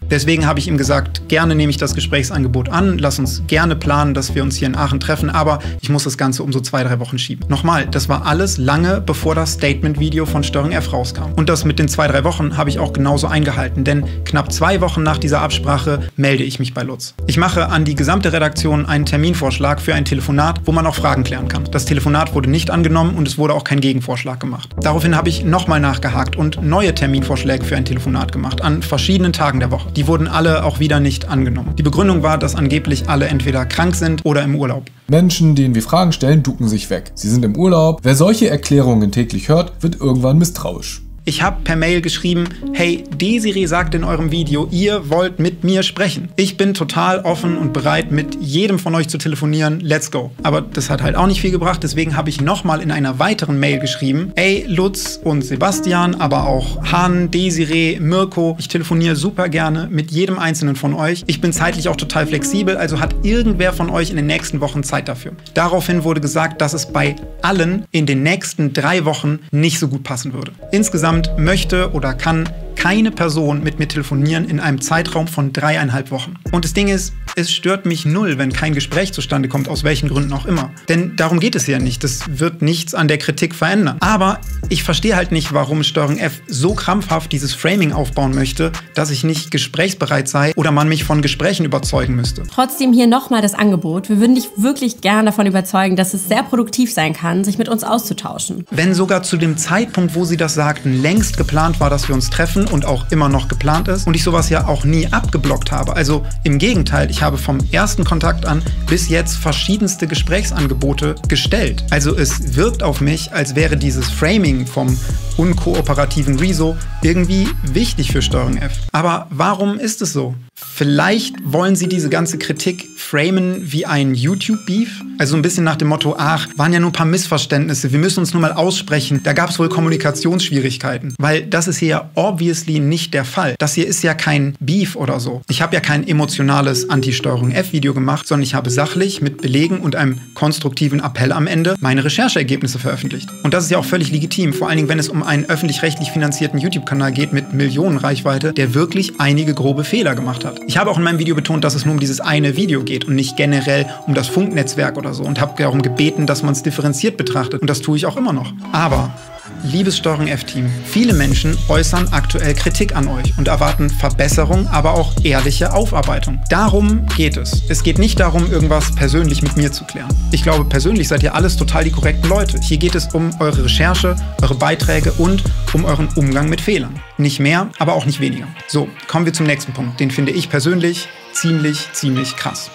[SPEAKER 1] Deswegen habe ich ihm gesagt, gerne nehme ich das Gesprächsangebot an, lass uns gerne planen, dass wir uns hier in Aachen treffen, aber ich muss das Ganze um so zwei, drei Wochen schieben. Nochmal, das war alles lange, bevor das Statement-Video von Steuerung F rauskam. Und das mit den zwei, drei Wochen habe ich auch genauso eingehalten, denn knapp zwei Wochen nach dieser Absprache melde ich mich bei Lutz. Ich mache an die gesamte Redaktion einen Terminvorschlag für ein Telefonat, wo man auch Fragen klären kann. Das Telefonat wurde nicht angenommen und es wurde auch kein Gegenvorschlag gemacht. Daraufhin habe ich nochmal nachgehakt und neue Terminvorschläge für ein Telefonat gemacht, an verschiedenen Tagen der Woche. Die wurden alle auch wieder nicht angenommen. Die Begründung war, dass angeblich alle entweder krank sind oder im Urlaub.
[SPEAKER 9] Menschen, denen wir Fragen stellen, ducken sich weg. Sie sind im Urlaub. Wer solche Erklärungen täglich hört, wird irgendwann misstrauisch.
[SPEAKER 1] Ich habe per Mail geschrieben, hey, Desiree sagt in eurem Video, ihr wollt mit mir sprechen. Ich bin total offen und bereit, mit jedem von euch zu telefonieren. Let's go. Aber das hat halt auch nicht viel gebracht, deswegen habe ich nochmal in einer weiteren Mail geschrieben, ey, Lutz und Sebastian, aber auch Han, Desiree, Mirko, ich telefoniere super gerne mit jedem einzelnen von euch. Ich bin zeitlich auch total flexibel, also hat irgendwer von euch in den nächsten Wochen Zeit dafür. Daraufhin wurde gesagt, dass es bei allen in den nächsten drei Wochen nicht so gut passen würde. Insgesamt möchte oder kann keine Person mit mir telefonieren in einem Zeitraum von dreieinhalb Wochen. Und das Ding ist, es stört mich null, wenn kein Gespräch zustande kommt, aus welchen Gründen auch immer. Denn darum geht es ja nicht. Das wird nichts an der Kritik verändern. Aber ich verstehe halt nicht, warum Steuerung F so krampfhaft dieses Framing aufbauen möchte, dass ich nicht gesprächsbereit sei oder man mich von Gesprächen überzeugen müsste.
[SPEAKER 8] Trotzdem hier nochmal das Angebot. Wir würden dich wirklich gern davon überzeugen, dass es sehr produktiv sein kann, sich mit uns auszutauschen.
[SPEAKER 1] Wenn sogar zu dem Zeitpunkt, wo sie das sagten, längst geplant war, dass wir uns treffen und auch immer noch geplant ist und ich sowas ja auch nie abgeblockt habe. Also im Gegenteil, ich habe vom ersten Kontakt an bis jetzt verschiedenste Gesprächsangebote gestellt. Also es wirkt auf mich, als wäre dieses Framing vom unkooperativen Rezo irgendwie wichtig für Steuerung F. Aber warum ist es so? Vielleicht wollen sie diese ganze Kritik framen wie ein YouTube-Beef? Also ein bisschen nach dem Motto, ach, waren ja nur ein paar Missverständnisse, wir müssen uns nur mal aussprechen, da gab es wohl Kommunikationsschwierigkeiten. Weil das ist hier ja obviously nicht der Fall. Das hier ist ja kein Beef oder so. Ich habe ja kein emotionales Anti-Steuerung-F-Video gemacht, sondern ich habe sachlich mit Belegen und einem konstruktiven Appell am Ende meine Rechercheergebnisse veröffentlicht. Und das ist ja auch völlig legitim, vor allen Dingen, wenn es um einen öffentlich-rechtlich finanzierten YouTube-Kanal geht mit Millionen Reichweite, der wirklich einige grobe Fehler gemacht hat. Ich habe auch in meinem Video betont, dass es nur um dieses eine Video geht und nicht generell um das Funknetzwerk oder so und habe darum gebeten, dass man es differenziert betrachtet und das tue ich auch immer noch. Aber liebes Steuerung F-Team, viele Menschen äußern aktuell Kritik an euch und erwarten Verbesserung, aber auch ehrliche Aufarbeitung. Darum geht es. Es geht nicht darum, irgendwas persönlich mit mir zu klären. Ich glaube, persönlich seid ihr alles total die korrekten Leute. Hier geht es um eure Recherche, eure Beiträge und um euren Umgang mit Fehlern. Nicht mehr, aber auch nicht weniger. So, kommen wir zum nächsten Punkt. Den finde ich persönlich ziemlich, ziemlich krass.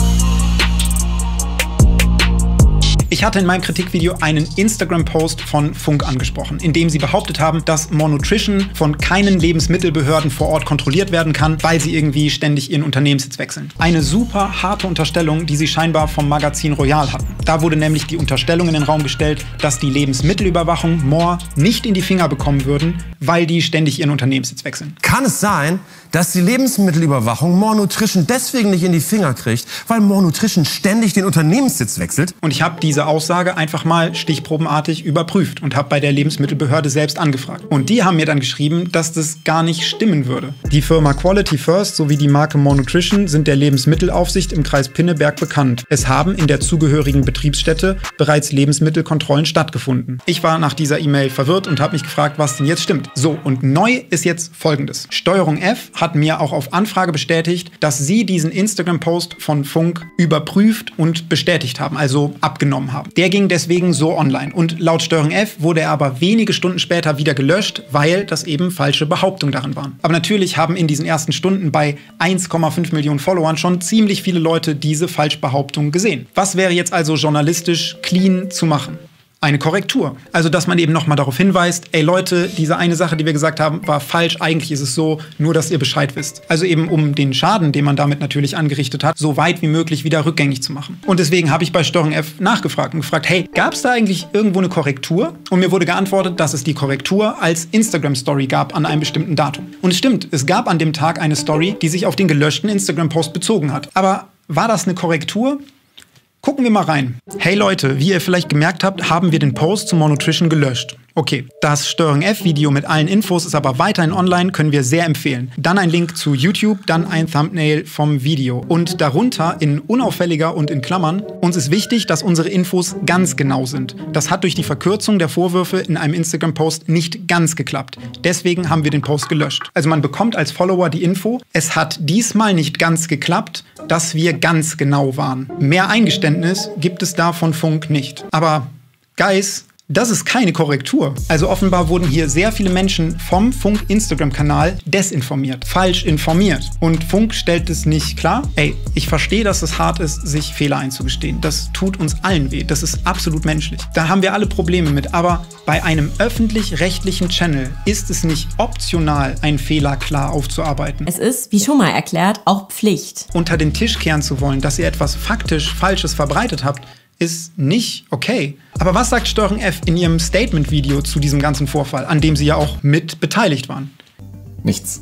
[SPEAKER 1] Ich hatte in meinem Kritikvideo einen Instagram-Post von Funk angesprochen, in dem sie behauptet haben, dass More Nutrition von keinen Lebensmittelbehörden vor Ort kontrolliert werden kann, weil sie irgendwie ständig ihren Unternehmenssitz wechseln. Eine super harte Unterstellung, die sie scheinbar vom Magazin Royal hatten. Da wurde nämlich die Unterstellung in den Raum gestellt, dass die Lebensmittelüberwachung More nicht in die Finger bekommen würden, weil die ständig ihren Unternehmenssitz wechseln.
[SPEAKER 18] Kann es sein, dass die Lebensmittelüberwachung More Nutrition deswegen nicht in die Finger kriegt, weil More Nutrition ständig den Unternehmenssitz wechselt?
[SPEAKER 1] Und ich habe diese Aussage einfach mal stichprobenartig überprüft und habe bei der Lebensmittelbehörde selbst angefragt. Und die haben mir dann geschrieben, dass das gar nicht stimmen würde. Die Firma Quality First sowie die Marke More Nutrition sind der Lebensmittelaufsicht im Kreis Pinneberg bekannt. Es haben in der zugehörigen Betriebsstätte bereits Lebensmittelkontrollen stattgefunden. Ich war nach dieser E-Mail verwirrt und habe mich gefragt, was denn jetzt stimmt. So, und neu ist jetzt Folgendes. Steuerung F hat mir auch auf Anfrage bestätigt, dass sie diesen Instagram-Post von Funk überprüft und bestätigt haben, also abgenommen haben. Der ging deswegen so online und laut Steuerung F wurde er aber wenige Stunden später wieder gelöscht, weil das eben falsche Behauptungen darin waren. Aber natürlich haben in diesen ersten Stunden bei eins Komma fünf Millionen Followern schon ziemlich viele Leute diese Falschbehauptungen gesehen. Was wäre jetzt also journalistisch clean zu machen? Eine Korrektur. Also, dass man eben nochmal darauf hinweist, ey Leute, diese eine Sache, die wir gesagt haben, war falsch, eigentlich ist es so, nur dass ihr Bescheid wisst. Also eben, um den Schaden, den man damit natürlich angerichtet hat, so weit wie möglich wieder rückgängig zu machen. Und deswegen habe ich bei Steuerung F nachgefragt und gefragt, hey, gab es da eigentlich irgendwo eine Korrektur? Und mir wurde geantwortet, dass es die Korrektur als Instagram-Story gab an einem bestimmten Datum. Und es stimmt, es gab an dem Tag eine Story, die sich auf den gelöschten Instagram-Post bezogen hat. Aber war das eine Korrektur? Gucken wir mal rein. Hey Leute, wie ihr vielleicht gemerkt habt, haben wir den Post zu Monotrition gelöscht. Okay, das Steuerung F-Video mit allen Infos ist aber weiterhin online, können wir sehr empfehlen. Dann ein Link zu YouTube, dann ein Thumbnail vom Video. Und darunter in unauffälliger und in Klammern, uns ist wichtig, dass unsere Infos ganz genau sind. Das hat durch die Verkürzung der Vorwürfe in einem Instagram-Post nicht ganz geklappt. Deswegen haben wir den Post gelöscht. Also man bekommt als Follower die Info, es hat diesmal nicht ganz geklappt, dass wir ganz genau waren. Mehr Eingeständnis gibt es da von Funk nicht. Aber, Guys, das ist keine Korrektur. Also offenbar wurden hier sehr viele Menschen vom Funk-Instagram-Kanal desinformiert, falsch informiert. Und Funk stellt es nicht klar. Ey, ich verstehe, dass es hart ist, sich Fehler einzugestehen. Das tut uns allen weh. Das ist absolut menschlich. Da haben wir alle Probleme mit. Aber bei einem öffentlich-rechtlichen Channel ist es nicht optional, einen Fehler klar aufzuarbeiten.
[SPEAKER 8] Es ist, wie schon mal erklärt, auch Pflicht.
[SPEAKER 1] Unter den Tisch kehren zu wollen, dass ihr etwas faktisch Falsches verbreitet habt, ist nicht okay. Aber was sagt Steuerung F in ihrem Statement-Video zu diesem ganzen Vorfall, an dem sie ja auch mit beteiligt waren?
[SPEAKER 9] Nichts.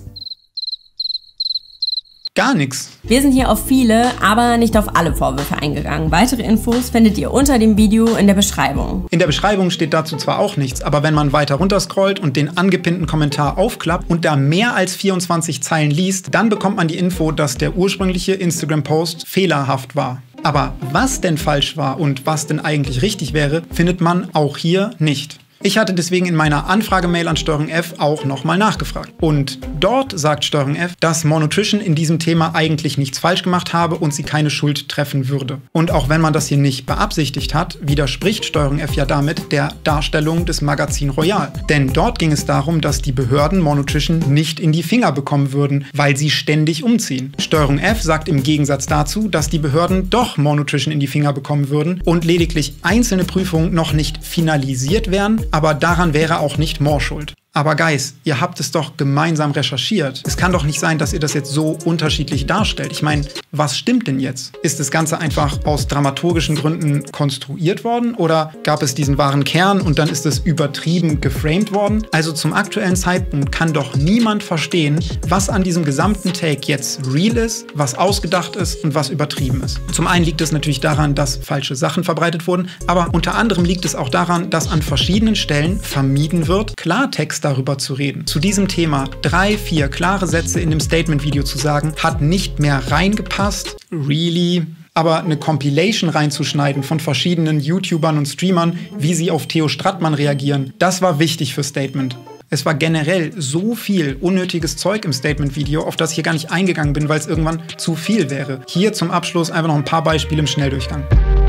[SPEAKER 1] Gar nichts.
[SPEAKER 8] Wir sind hier auf viele, aber nicht auf alle Vorwürfe eingegangen. Weitere Infos findet ihr unter dem Video in der Beschreibung.
[SPEAKER 1] In der Beschreibung steht dazu zwar auch nichts, aber wenn man weiter runterscrollt und den angepinnten Kommentar aufklappt und da mehr als vierundzwanzig Zeilen liest, dann bekommt man die Info, dass der ursprüngliche Instagram-Post fehlerhaft war. Aber was denn falsch war und was denn eigentlich richtig wäre, findet man auch hier nicht. Ich hatte deswegen in meiner Anfragemail an Steuerung F auch nochmal nachgefragt. Und dort sagt Steuerung F, dass Monotrition in diesem Thema eigentlich nichts falsch gemacht habe und sie keine Schuld treffen würde. Und auch wenn man das hier nicht beabsichtigt hat, widerspricht Steuerung F ja damit der Darstellung des Magazin Royal. Denn dort ging es darum, dass die Behörden Monotrition nicht in die Finger bekommen würden, weil sie ständig umziehen. Steuerung F sagt im Gegensatz dazu, dass die Behörden doch Monotrition in die Finger bekommen würden und lediglich einzelne Prüfungen noch nicht finalisiert wären, aber daran wäre auch nicht Moore schuld. Aber Guys, ihr habt es doch gemeinsam recherchiert. Es kann doch nicht sein, dass ihr das jetzt so unterschiedlich darstellt. Ich meine, was stimmt denn jetzt? Ist das Ganze einfach aus dramaturgischen Gründen konstruiert worden oder gab es diesen wahren Kern und dann ist es übertrieben geframed worden? Also zum aktuellen Zeitpunkt kann doch niemand verstehen, was an diesem gesamten Take jetzt real ist, was ausgedacht ist und was übertrieben ist. Zum einen liegt es natürlich daran, dass falsche Sachen verbreitet wurden, aber unter anderem liegt es auch daran, dass an verschiedenen Stellen vermieden wird, Klartext darüber zu reden. Zu diesem Thema drei, vier klare Sätze in dem Statement-Video zu sagen, hat nicht mehr reingepasst. Really? Aber eine Compilation reinzuschneiden von verschiedenen YouTubern und Streamern, wie sie auf Theo Strattmann reagieren, das war wichtig für Statement. Es war generell so viel unnötiges Zeug im Statement-Video, auf das ich hier gar nicht eingegangen bin, weil es irgendwann zu viel wäre. Hier zum Abschluss einfach noch ein paar Beispiele im Schnelldurchgang.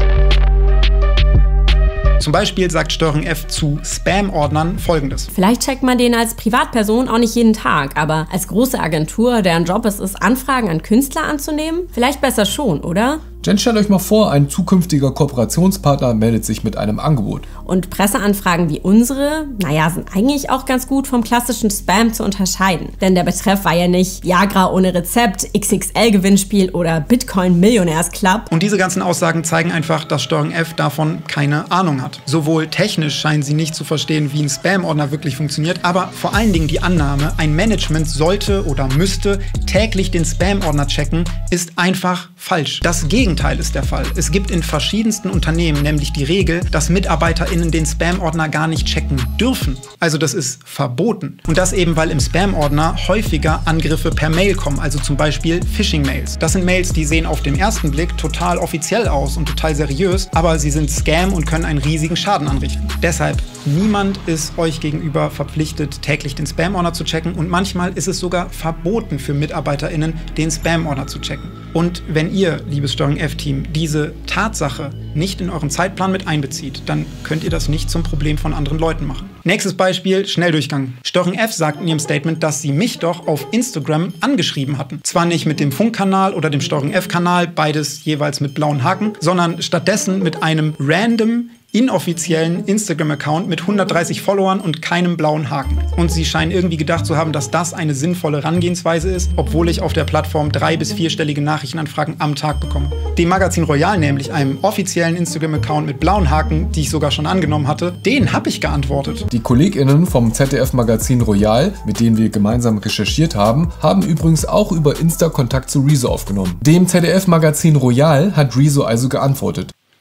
[SPEAKER 1] Zum Beispiel sagt Steuerung F zu Spam-Ordnern Folgendes.
[SPEAKER 8] Vielleicht checkt man den als Privatperson auch nicht jeden Tag, aber als große Agentur, deren Job es ist, Anfragen an Künstler anzunehmen? Vielleicht besser schon, oder?
[SPEAKER 9] Jen, stellt euch mal vor, ein zukünftiger Kooperationspartner meldet sich mit einem Angebot.
[SPEAKER 8] Und Presseanfragen wie unsere, naja, sind eigentlich auch ganz gut vom klassischen Spam zu unterscheiden. Denn der Betreff war ja nicht Viagra ohne Rezept, X X L-Gewinnspiel oder Bitcoin-Millionärs-Club.
[SPEAKER 1] Und diese ganzen Aussagen zeigen einfach, dass Steuerung F davon keine Ahnung hat. Sowohl technisch scheinen sie nicht zu verstehen, wie ein Spam-Ordner wirklich funktioniert, aber vor allen Dingen die Annahme, ein Management sollte oder müsste täglich den Spam-Ordner checken, ist einfach falsch. Das Gegenteil ist der Fall. Es gibt in verschiedensten Unternehmen nämlich die Regel, dass MitarbeiterInnen den Spam-Ordner gar nicht checken dürfen. Also das ist verboten. Und das eben, weil im Spam-Ordner häufiger Angriffe per Mail kommen, also zum Beispiel Phishing-Mails. Das sind Mails, die sehen auf den ersten Blick total offiziell aus und total seriös, aber sie sind Scam und können einen riesigen Schaden anrichten. Deshalb, niemand ist euch gegenüber verpflichtet, täglich den Spam-Ordner zu checken und manchmal ist es sogar verboten für MitarbeiterInnen, den Spam-Ordner zu checken. Und wenn ihr, liebes Steuerung F-Team, diese Tatsache nicht in euren Zeitplan mit einbezieht, dann könnt ihr das nicht zum Problem von anderen Leuten machen. Nächstes Beispiel, Schnelldurchgang. Steuerung F sagt in ihrem Statement, dass sie mich doch auf Instagram angeschrieben hatten. Zwar nicht mit dem Funkkanal oder dem Steuerung F-Kanal, beides jeweils mit blauen Haken, sondern stattdessen mit einem random inoffiziellen Instagram-Account mit hundertdreißig Followern und keinem blauen Haken. Und sie scheinen irgendwie gedacht zu haben, dass das eine sinnvolle Herangehensweise ist, obwohl ich auf der Plattform drei- bis vierstellige Nachrichtenanfragen am Tag bekomme. Dem Magazin Royal nämlich, einem offiziellen Instagram-Account mit blauen Haken, die ich sogar schon angenommen hatte, den habe ich geantwortet.
[SPEAKER 9] Die KollegInnen vom Z D F-Magazin Royal, mit denen wir gemeinsam recherchiert haben, haben übrigens auch über Insta Kontakt zu Rezo aufgenommen. Dem Z D F-Magazin Royal hat Rezo also geantwortet.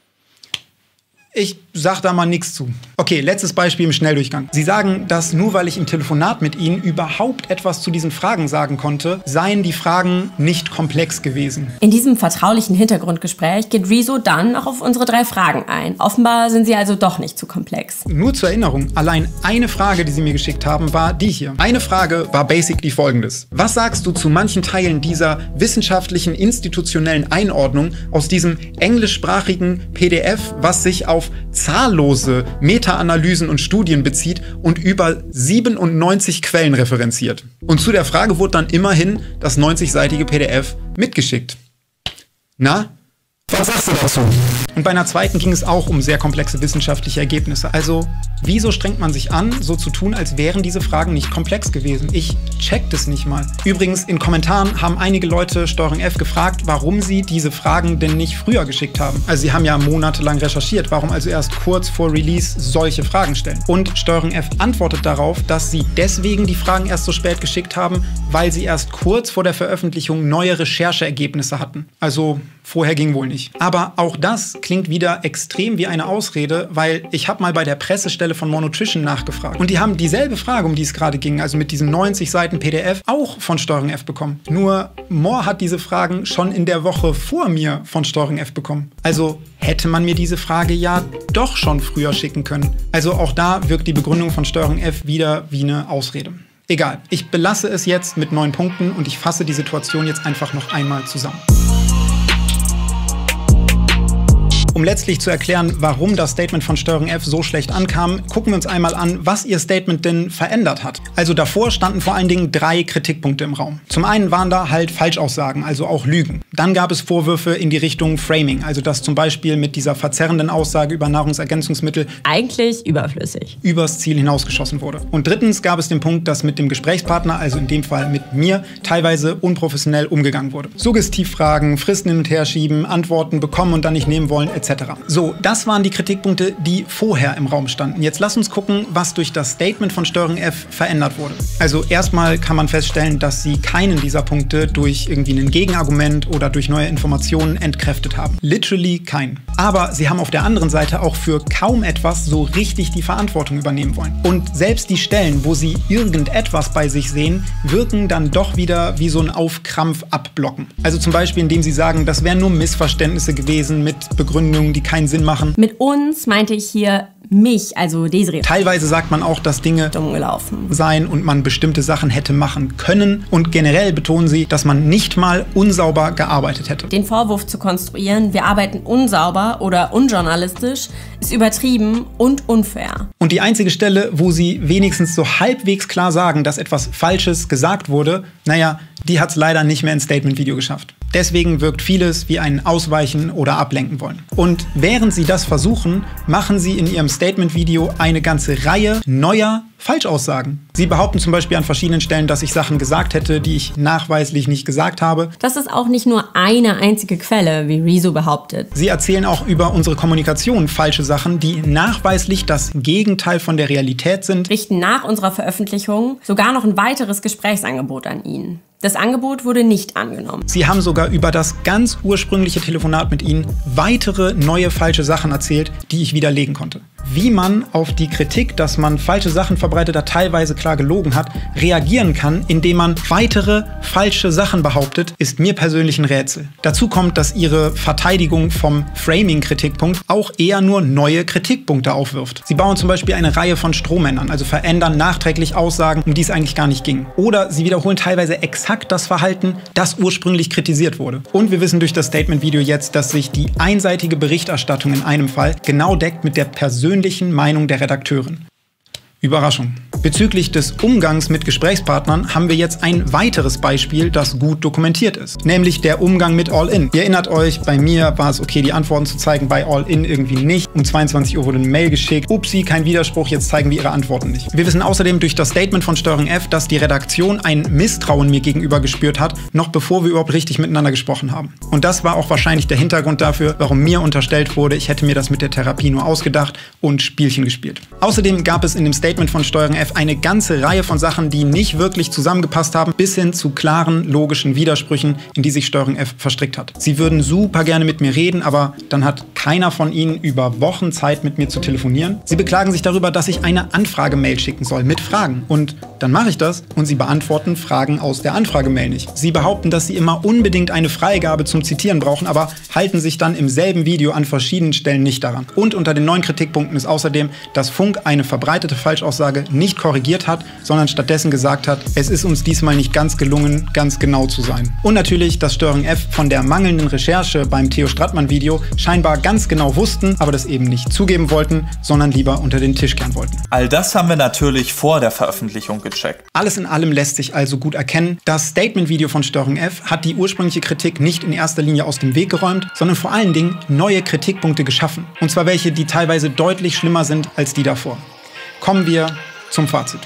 [SPEAKER 1] Ich sag da mal nichts zu. Okay, letztes Beispiel im Schnelldurchgang. Sie sagen, dass nur weil ich im Telefonat mit Ihnen überhaupt etwas zu diesen Fragen sagen konnte, seien die Fragen nicht komplex gewesen.
[SPEAKER 8] In diesem vertraulichen Hintergrundgespräch geht Rezo dann auch auf unsere drei Fragen ein. Offenbar sind sie also doch nicht zu komplex.
[SPEAKER 1] Nur zur Erinnerung, allein eine Frage, die Sie mir geschickt haben, war die hier. Eine Frage war basically folgendes. Was sagst du zu manchen Teilen dieser wissenschaftlichen institutionellen Einordnung aus diesem englischsprachigen P D F, was sich auf zahllose Meta-Analysen und Studien bezieht und über siebenundneunzig Quellen referenziert? Und zu der Frage wurde dann immerhin das neunzigseitige P D F mitgeschickt. Na? Was sagst du dazu? Und bei einer zweiten ging es auch um sehr komplexe wissenschaftliche Ergebnisse. Also, wieso strengt man sich an, so zu tun, als wären diese Fragen nicht komplex gewesen? Ich check das nicht mal. Übrigens, in Kommentaren haben einige Leute Steuerung F gefragt, warum sie diese Fragen denn nicht früher geschickt haben. Also sie haben ja monatelang recherchiert, warum also erst kurz vor Release solche Fragen stellen? Und Steuerung F antwortet darauf, dass sie deswegen die Fragen erst so spät geschickt haben, weil sie erst kurz vor der Veröffentlichung neue Rechercheergebnisse hatten. Also vorher ging wohl nicht. Aber auch das klingt wieder extrem wie eine Ausrede, weil ich habe mal bei der Pressestelle von More Nutrition nachgefragt. Und die haben dieselbe Frage, um die es gerade ging, also mit diesem neunzig Seiten P D F, auch von Steuerung F bekommen. Nur More hat diese Fragen schon in der Woche vor mir von Steuerung F bekommen. Also hätte man mir diese Frage ja doch schon früher schicken können. Also auch da wirkt die Begründung von Steuerung F wieder wie eine Ausrede. Egal, ich belasse es jetzt mit neun Punkten und ich fasse die Situation jetzt einfach noch einmal zusammen. Um letztlich zu erklären, warum das Statement von Steuerung F so schlecht ankam, gucken wir uns einmal an, was ihr Statement denn verändert hat. Also davor standen vor allen Dingen drei Kritikpunkte im Raum. Zum einen waren da halt Falschaussagen, also auch Lügen. Dann gab es Vorwürfe in die Richtung Framing, also dass zum Beispiel mit dieser verzerrenden Aussage über Nahrungsergänzungsmittel
[SPEAKER 8] eigentlich überflüssig
[SPEAKER 1] übers Ziel hinausgeschossen wurde. Und drittens gab es den Punkt, dass mit dem Gesprächspartner, also in dem Fall mit mir, teilweise unprofessionell umgegangen wurde. Suggestivfragen, Fristen hin und her schieben, Antworten bekommen und dann nicht nehmen wollen, et cetera. So, das waren die Kritikpunkte, die vorher im Raum standen. Jetzt lass uns gucken, was durch das Statement von Steuerung F verändert wurde. Also erstmal kann man feststellen, dass sie keinen dieser Punkte durch irgendwie ein Gegenargument oder durch neue Informationen entkräftet haben. Literally keinen. Aber sie haben auf der anderen Seite auch für kaum etwas so richtig die Verantwortung übernehmen wollen. Und selbst die Stellen, wo sie irgendetwas bei sich sehen, wirken dann doch wieder wie so ein Aufkrampf abblocken. Also zum Beispiel, indem sie sagen, das wären nur Missverständnisse gewesen mit Begründungen, die keinen Sinn machen.
[SPEAKER 8] Mit uns meinte ich hier mich, also Desiree.
[SPEAKER 1] Teilweise sagt man auch, dass Dinge
[SPEAKER 8] dumm gelaufen
[SPEAKER 1] seien und man bestimmte Sachen hätte machen können. Und generell betonen sie, dass man nicht mal unsauber gearbeitet hätte.
[SPEAKER 8] Den Vorwurf zu konstruieren, wir arbeiten unsauber oder unjournalistisch, ist übertrieben und unfair.
[SPEAKER 1] Und die einzige Stelle, wo sie wenigstens so halbwegs klar sagen, dass etwas Falsches gesagt wurde, naja, die hat es leider nicht mehr ins Statement-Video geschafft. Deswegen wirkt vieles wie ein Ausweichen oder Ablenken wollen. Und während sie das versuchen, machen sie in ihrem Statement-Video eine ganze Reihe neuer Falschaussagen. Sie behaupten zum Beispiel an verschiedenen Stellen, dass ich Sachen gesagt hätte, die ich nachweislich nicht gesagt habe.
[SPEAKER 8] Das ist auch nicht nur eine einzige Quelle, wie Rezo behauptet.
[SPEAKER 1] Sie erzählen auch über unsere Kommunikation falsche Sachen, die nachweislich das Gegenteil von der Realität sind.
[SPEAKER 8] Richten nach unserer Veröffentlichung sogar noch ein weiteres Gesprächsangebot an ihn. Das Angebot wurde nicht angenommen.
[SPEAKER 1] Sie haben sogar über das ganz ursprüngliche Telefonat mit Ihnen weitere neue falsche Sachen erzählt, die ich widerlegen konnte. Wie man auf die Kritik, dass man falsche Sachen verbreitet hat, teilweise klar gelogen hat, reagieren kann, indem man weitere falsche Sachen behauptet, ist mir persönlich ein Rätsel. Dazu kommt, dass Ihre Verteidigung vom Framing-Kritikpunkt auch eher nur neue Kritikpunkte aufwirft. Sie bauen zum Beispiel eine Reihe von Strohmännern, also verändern nachträglich Aussagen, um die es eigentlich gar nicht ging. Oder sie wiederholen teilweise exakt das Verhalten, das ursprünglich kritisiert wurde. Und wir wissen durch das Statement-Video jetzt, dass sich die einseitige Berichterstattung in einem Fall genau deckt mit der persönlichen Meinung der Redakteurin. Überraschung. Bezüglich des Umgangs mit Gesprächspartnern haben wir jetzt ein weiteres Beispiel, das gut dokumentiert ist. Nämlich der Umgang mit All-In. Ihr erinnert euch, bei mir war es okay, die Antworten zu zeigen, bei All-In irgendwie nicht. Um zweiundzwanzig Uhr wurde eine Mail geschickt. Upsi, kein Widerspruch, jetzt zeigen wir ihre Antworten nicht. Wir wissen außerdem durch das Statement von Steuerung F, dass die Redaktion ein Misstrauen mir gegenüber gespürt hat, noch bevor wir überhaupt richtig miteinander gesprochen haben. Und das war auch wahrscheinlich der Hintergrund dafür, warum mir unterstellt wurde, ich hätte mir das mit der Therapie nur ausgedacht und Spielchen gespielt. Außerdem gab es in dem Statement von Steuerung F F eine ganze Reihe von Sachen, die nicht wirklich zusammengepasst haben, bis hin zu klaren, logischen Widersprüchen, in die sich Steuerung F verstrickt hat. Sie würden super gerne mit mir reden, aber dann hat keiner von ihnen über Wochen Zeit, mit mir zu telefonieren. Sie beklagen sich darüber, dass ich eine Anfragemail schicken soll mit Fragen. Und dann mache ich das und sie beantworten Fragen aus der Anfragemail nicht. Sie behaupten, dass sie immer unbedingt eine Freigabe zum Zitieren brauchen, aber halten sich dann im selben Video an verschiedenen Stellen nicht daran. Und unter den neuen Kritikpunkten ist außerdem, dass Funk eine verbreitete Falschaussage nicht korrigiert hat, sondern stattdessen gesagt hat, es ist uns diesmal nicht ganz gelungen, ganz genau zu sein. Und natürlich, dass Steuerung F von der mangelnden Recherche beim Theo Strattmann-Video scheinbar ganz genau wussten, aber das eben nicht zugeben wollten, sondern lieber unter den Tisch kehren wollten.
[SPEAKER 3] All das haben wir natürlich vor der Veröffentlichung gecheckt.
[SPEAKER 1] Alles in allem lässt sich also gut erkennen, das Statement-Video von Steuerung F hat die ursprüngliche Kritik nicht in erster Linie aus dem Weg geräumt, sondern vor allen Dingen neue Kritikpunkte geschaffen. Und zwar welche, die teilweise deutlich schlimmer sind als die davor. Kommen wir zum Fazit.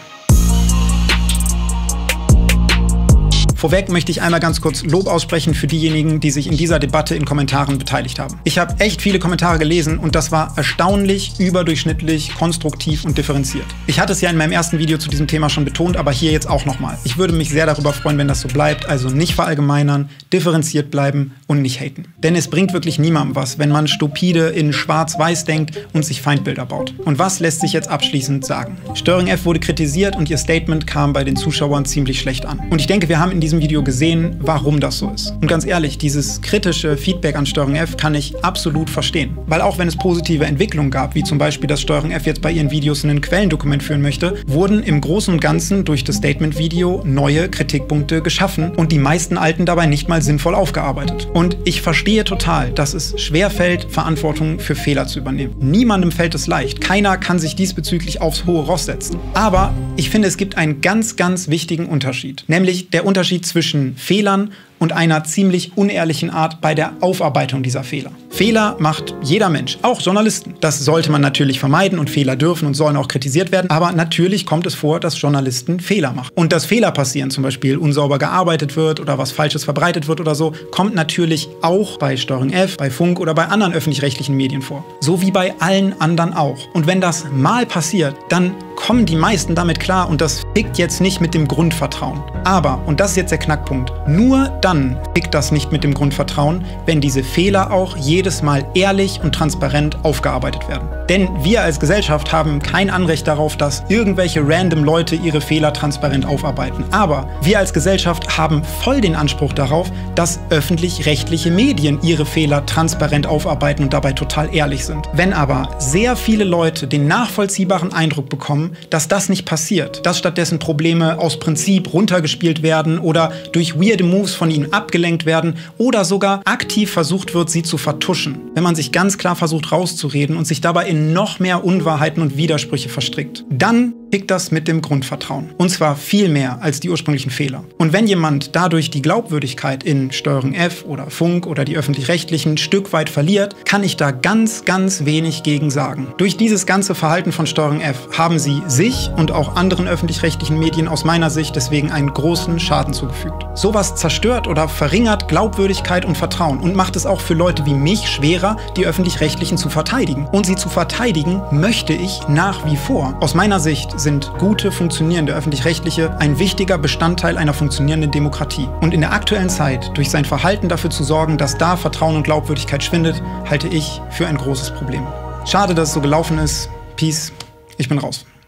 [SPEAKER 1] Vorweg möchte ich einmal ganz kurz Lob aussprechen für diejenigen, die sich in dieser Debatte in Kommentaren beteiligt haben. Ich habe echt viele Kommentare gelesen und das war erstaunlich, überdurchschnittlich, konstruktiv und differenziert. Ich hatte es ja in meinem ersten Video zu diesem Thema schon betont, aber hier jetzt auch nochmal. Ich würde mich sehr darüber freuen, wenn das so bleibt, also nicht verallgemeinern, differenziert bleiben und nicht haten. Denn es bringt wirklich niemandem was, wenn man stupide in Schwarz-Weiß denkt und sich Feindbilder baut. Und was lässt sich jetzt abschließend sagen? Steuerung F wurde kritisiert und ihr Statement kam bei den Zuschauern ziemlich schlecht an. Und ich denke, wir haben in diesem Video gesehen, warum das so ist. Und ganz ehrlich, dieses kritische Feedback an Steuerung F kann ich absolut verstehen. Weil auch wenn es positive Entwicklungen gab, wie zum Beispiel, dass Steuerung F jetzt bei ihren Videos ein Quellendokument führen möchte, wurden im Großen und Ganzen durch das Statement-Video neue Kritikpunkte geschaffen und die meisten alten dabei nicht mal sinnvoll aufgearbeitet. Und ich verstehe total, dass es schwerfällt, Verantwortung für Fehler zu übernehmen. Niemandem fällt es leicht. Keiner kann sich diesbezüglich aufs hohe Ross setzen. Aber ich finde, es gibt einen ganz, ganz wichtigen Unterschied. Nämlich der Unterschied zwischen Fehlern und einer ziemlich unehrlichen Art bei der Aufarbeitung dieser Fehler. Fehler macht jeder Mensch, auch Journalisten. Das sollte man natürlich vermeiden und Fehler dürfen und sollen auch kritisiert werden. Aber natürlich kommt es vor, dass Journalisten Fehler machen. Und dass Fehler passieren, zum Beispiel unsauber gearbeitet wird oder was Falsches verbreitet wird oder so, kommt natürlich auch bei Steuerung F, bei Funk oder bei anderen öffentlich-rechtlichen Medien vor. So wie bei allen anderen auch. Und wenn das mal passiert, dann kommen die meisten damit klar und das fickt jetzt nicht mit dem Grundvertrauen. Aber, und das ist jetzt der Knackpunkt, nur dann fickt das nicht mit dem Grundvertrauen, wenn diese Fehler auch jedes Mal ehrlich und transparent aufgearbeitet werden. Denn wir als Gesellschaft haben kein Anrecht darauf, dass irgendwelche random Leute ihre Fehler transparent aufarbeiten. Aber wir als Gesellschaft haben voll den Anspruch darauf, dass öffentlich-rechtliche Medien ihre Fehler transparent aufarbeiten und dabei total ehrlich sind. Wenn aber sehr viele Leute den nachvollziehbaren Eindruck bekommen, dass das nicht passiert, dass stattdessen Probleme aus Prinzip runtergespielt werden oder durch weirde Moves von ihnen abgelenkt werden oder sogar aktiv versucht wird, sie zu vertuschen, wenn man sich ganz klar versucht rauszureden und sich dabei in noch mehr Unwahrheiten und Widersprüche verstrickt, dann fickt das mit dem Grundvertrauen. Und zwar viel mehr als die ursprünglichen Fehler. Und wenn jemand dadurch die Glaubwürdigkeit in Steuerung F oder Funk oder die Öffentlich-Rechtlichen ein Stück weit verliert, kann ich da ganz, ganz wenig gegen sagen. Durch dieses ganze Verhalten von Steuerung F haben sie sich und auch anderen öffentlich-rechtlichen Medien aus meiner Sicht deswegen einen großen Schaden zugefügt. Sowas zerstört oder verringert Glaubwürdigkeit und Vertrauen und macht es auch für Leute wie mich schwerer, die Öffentlich-Rechtlichen zu verteidigen. Und sie zu verteidigen möchte ich nach wie vor. Aus meiner Sicht sind gute, funktionierende Öffentlich-Rechtliche ein wichtiger Bestandteil einer funktionierenden Demokratie. Und in der aktuellen Zeit, durch sein Verhalten dafür zu sorgen, dass da Vertrauen und Glaubwürdigkeit schwindet, halte ich für ein großes Problem. Schade, dass es so gelaufen ist. Peace. Ich bin raus.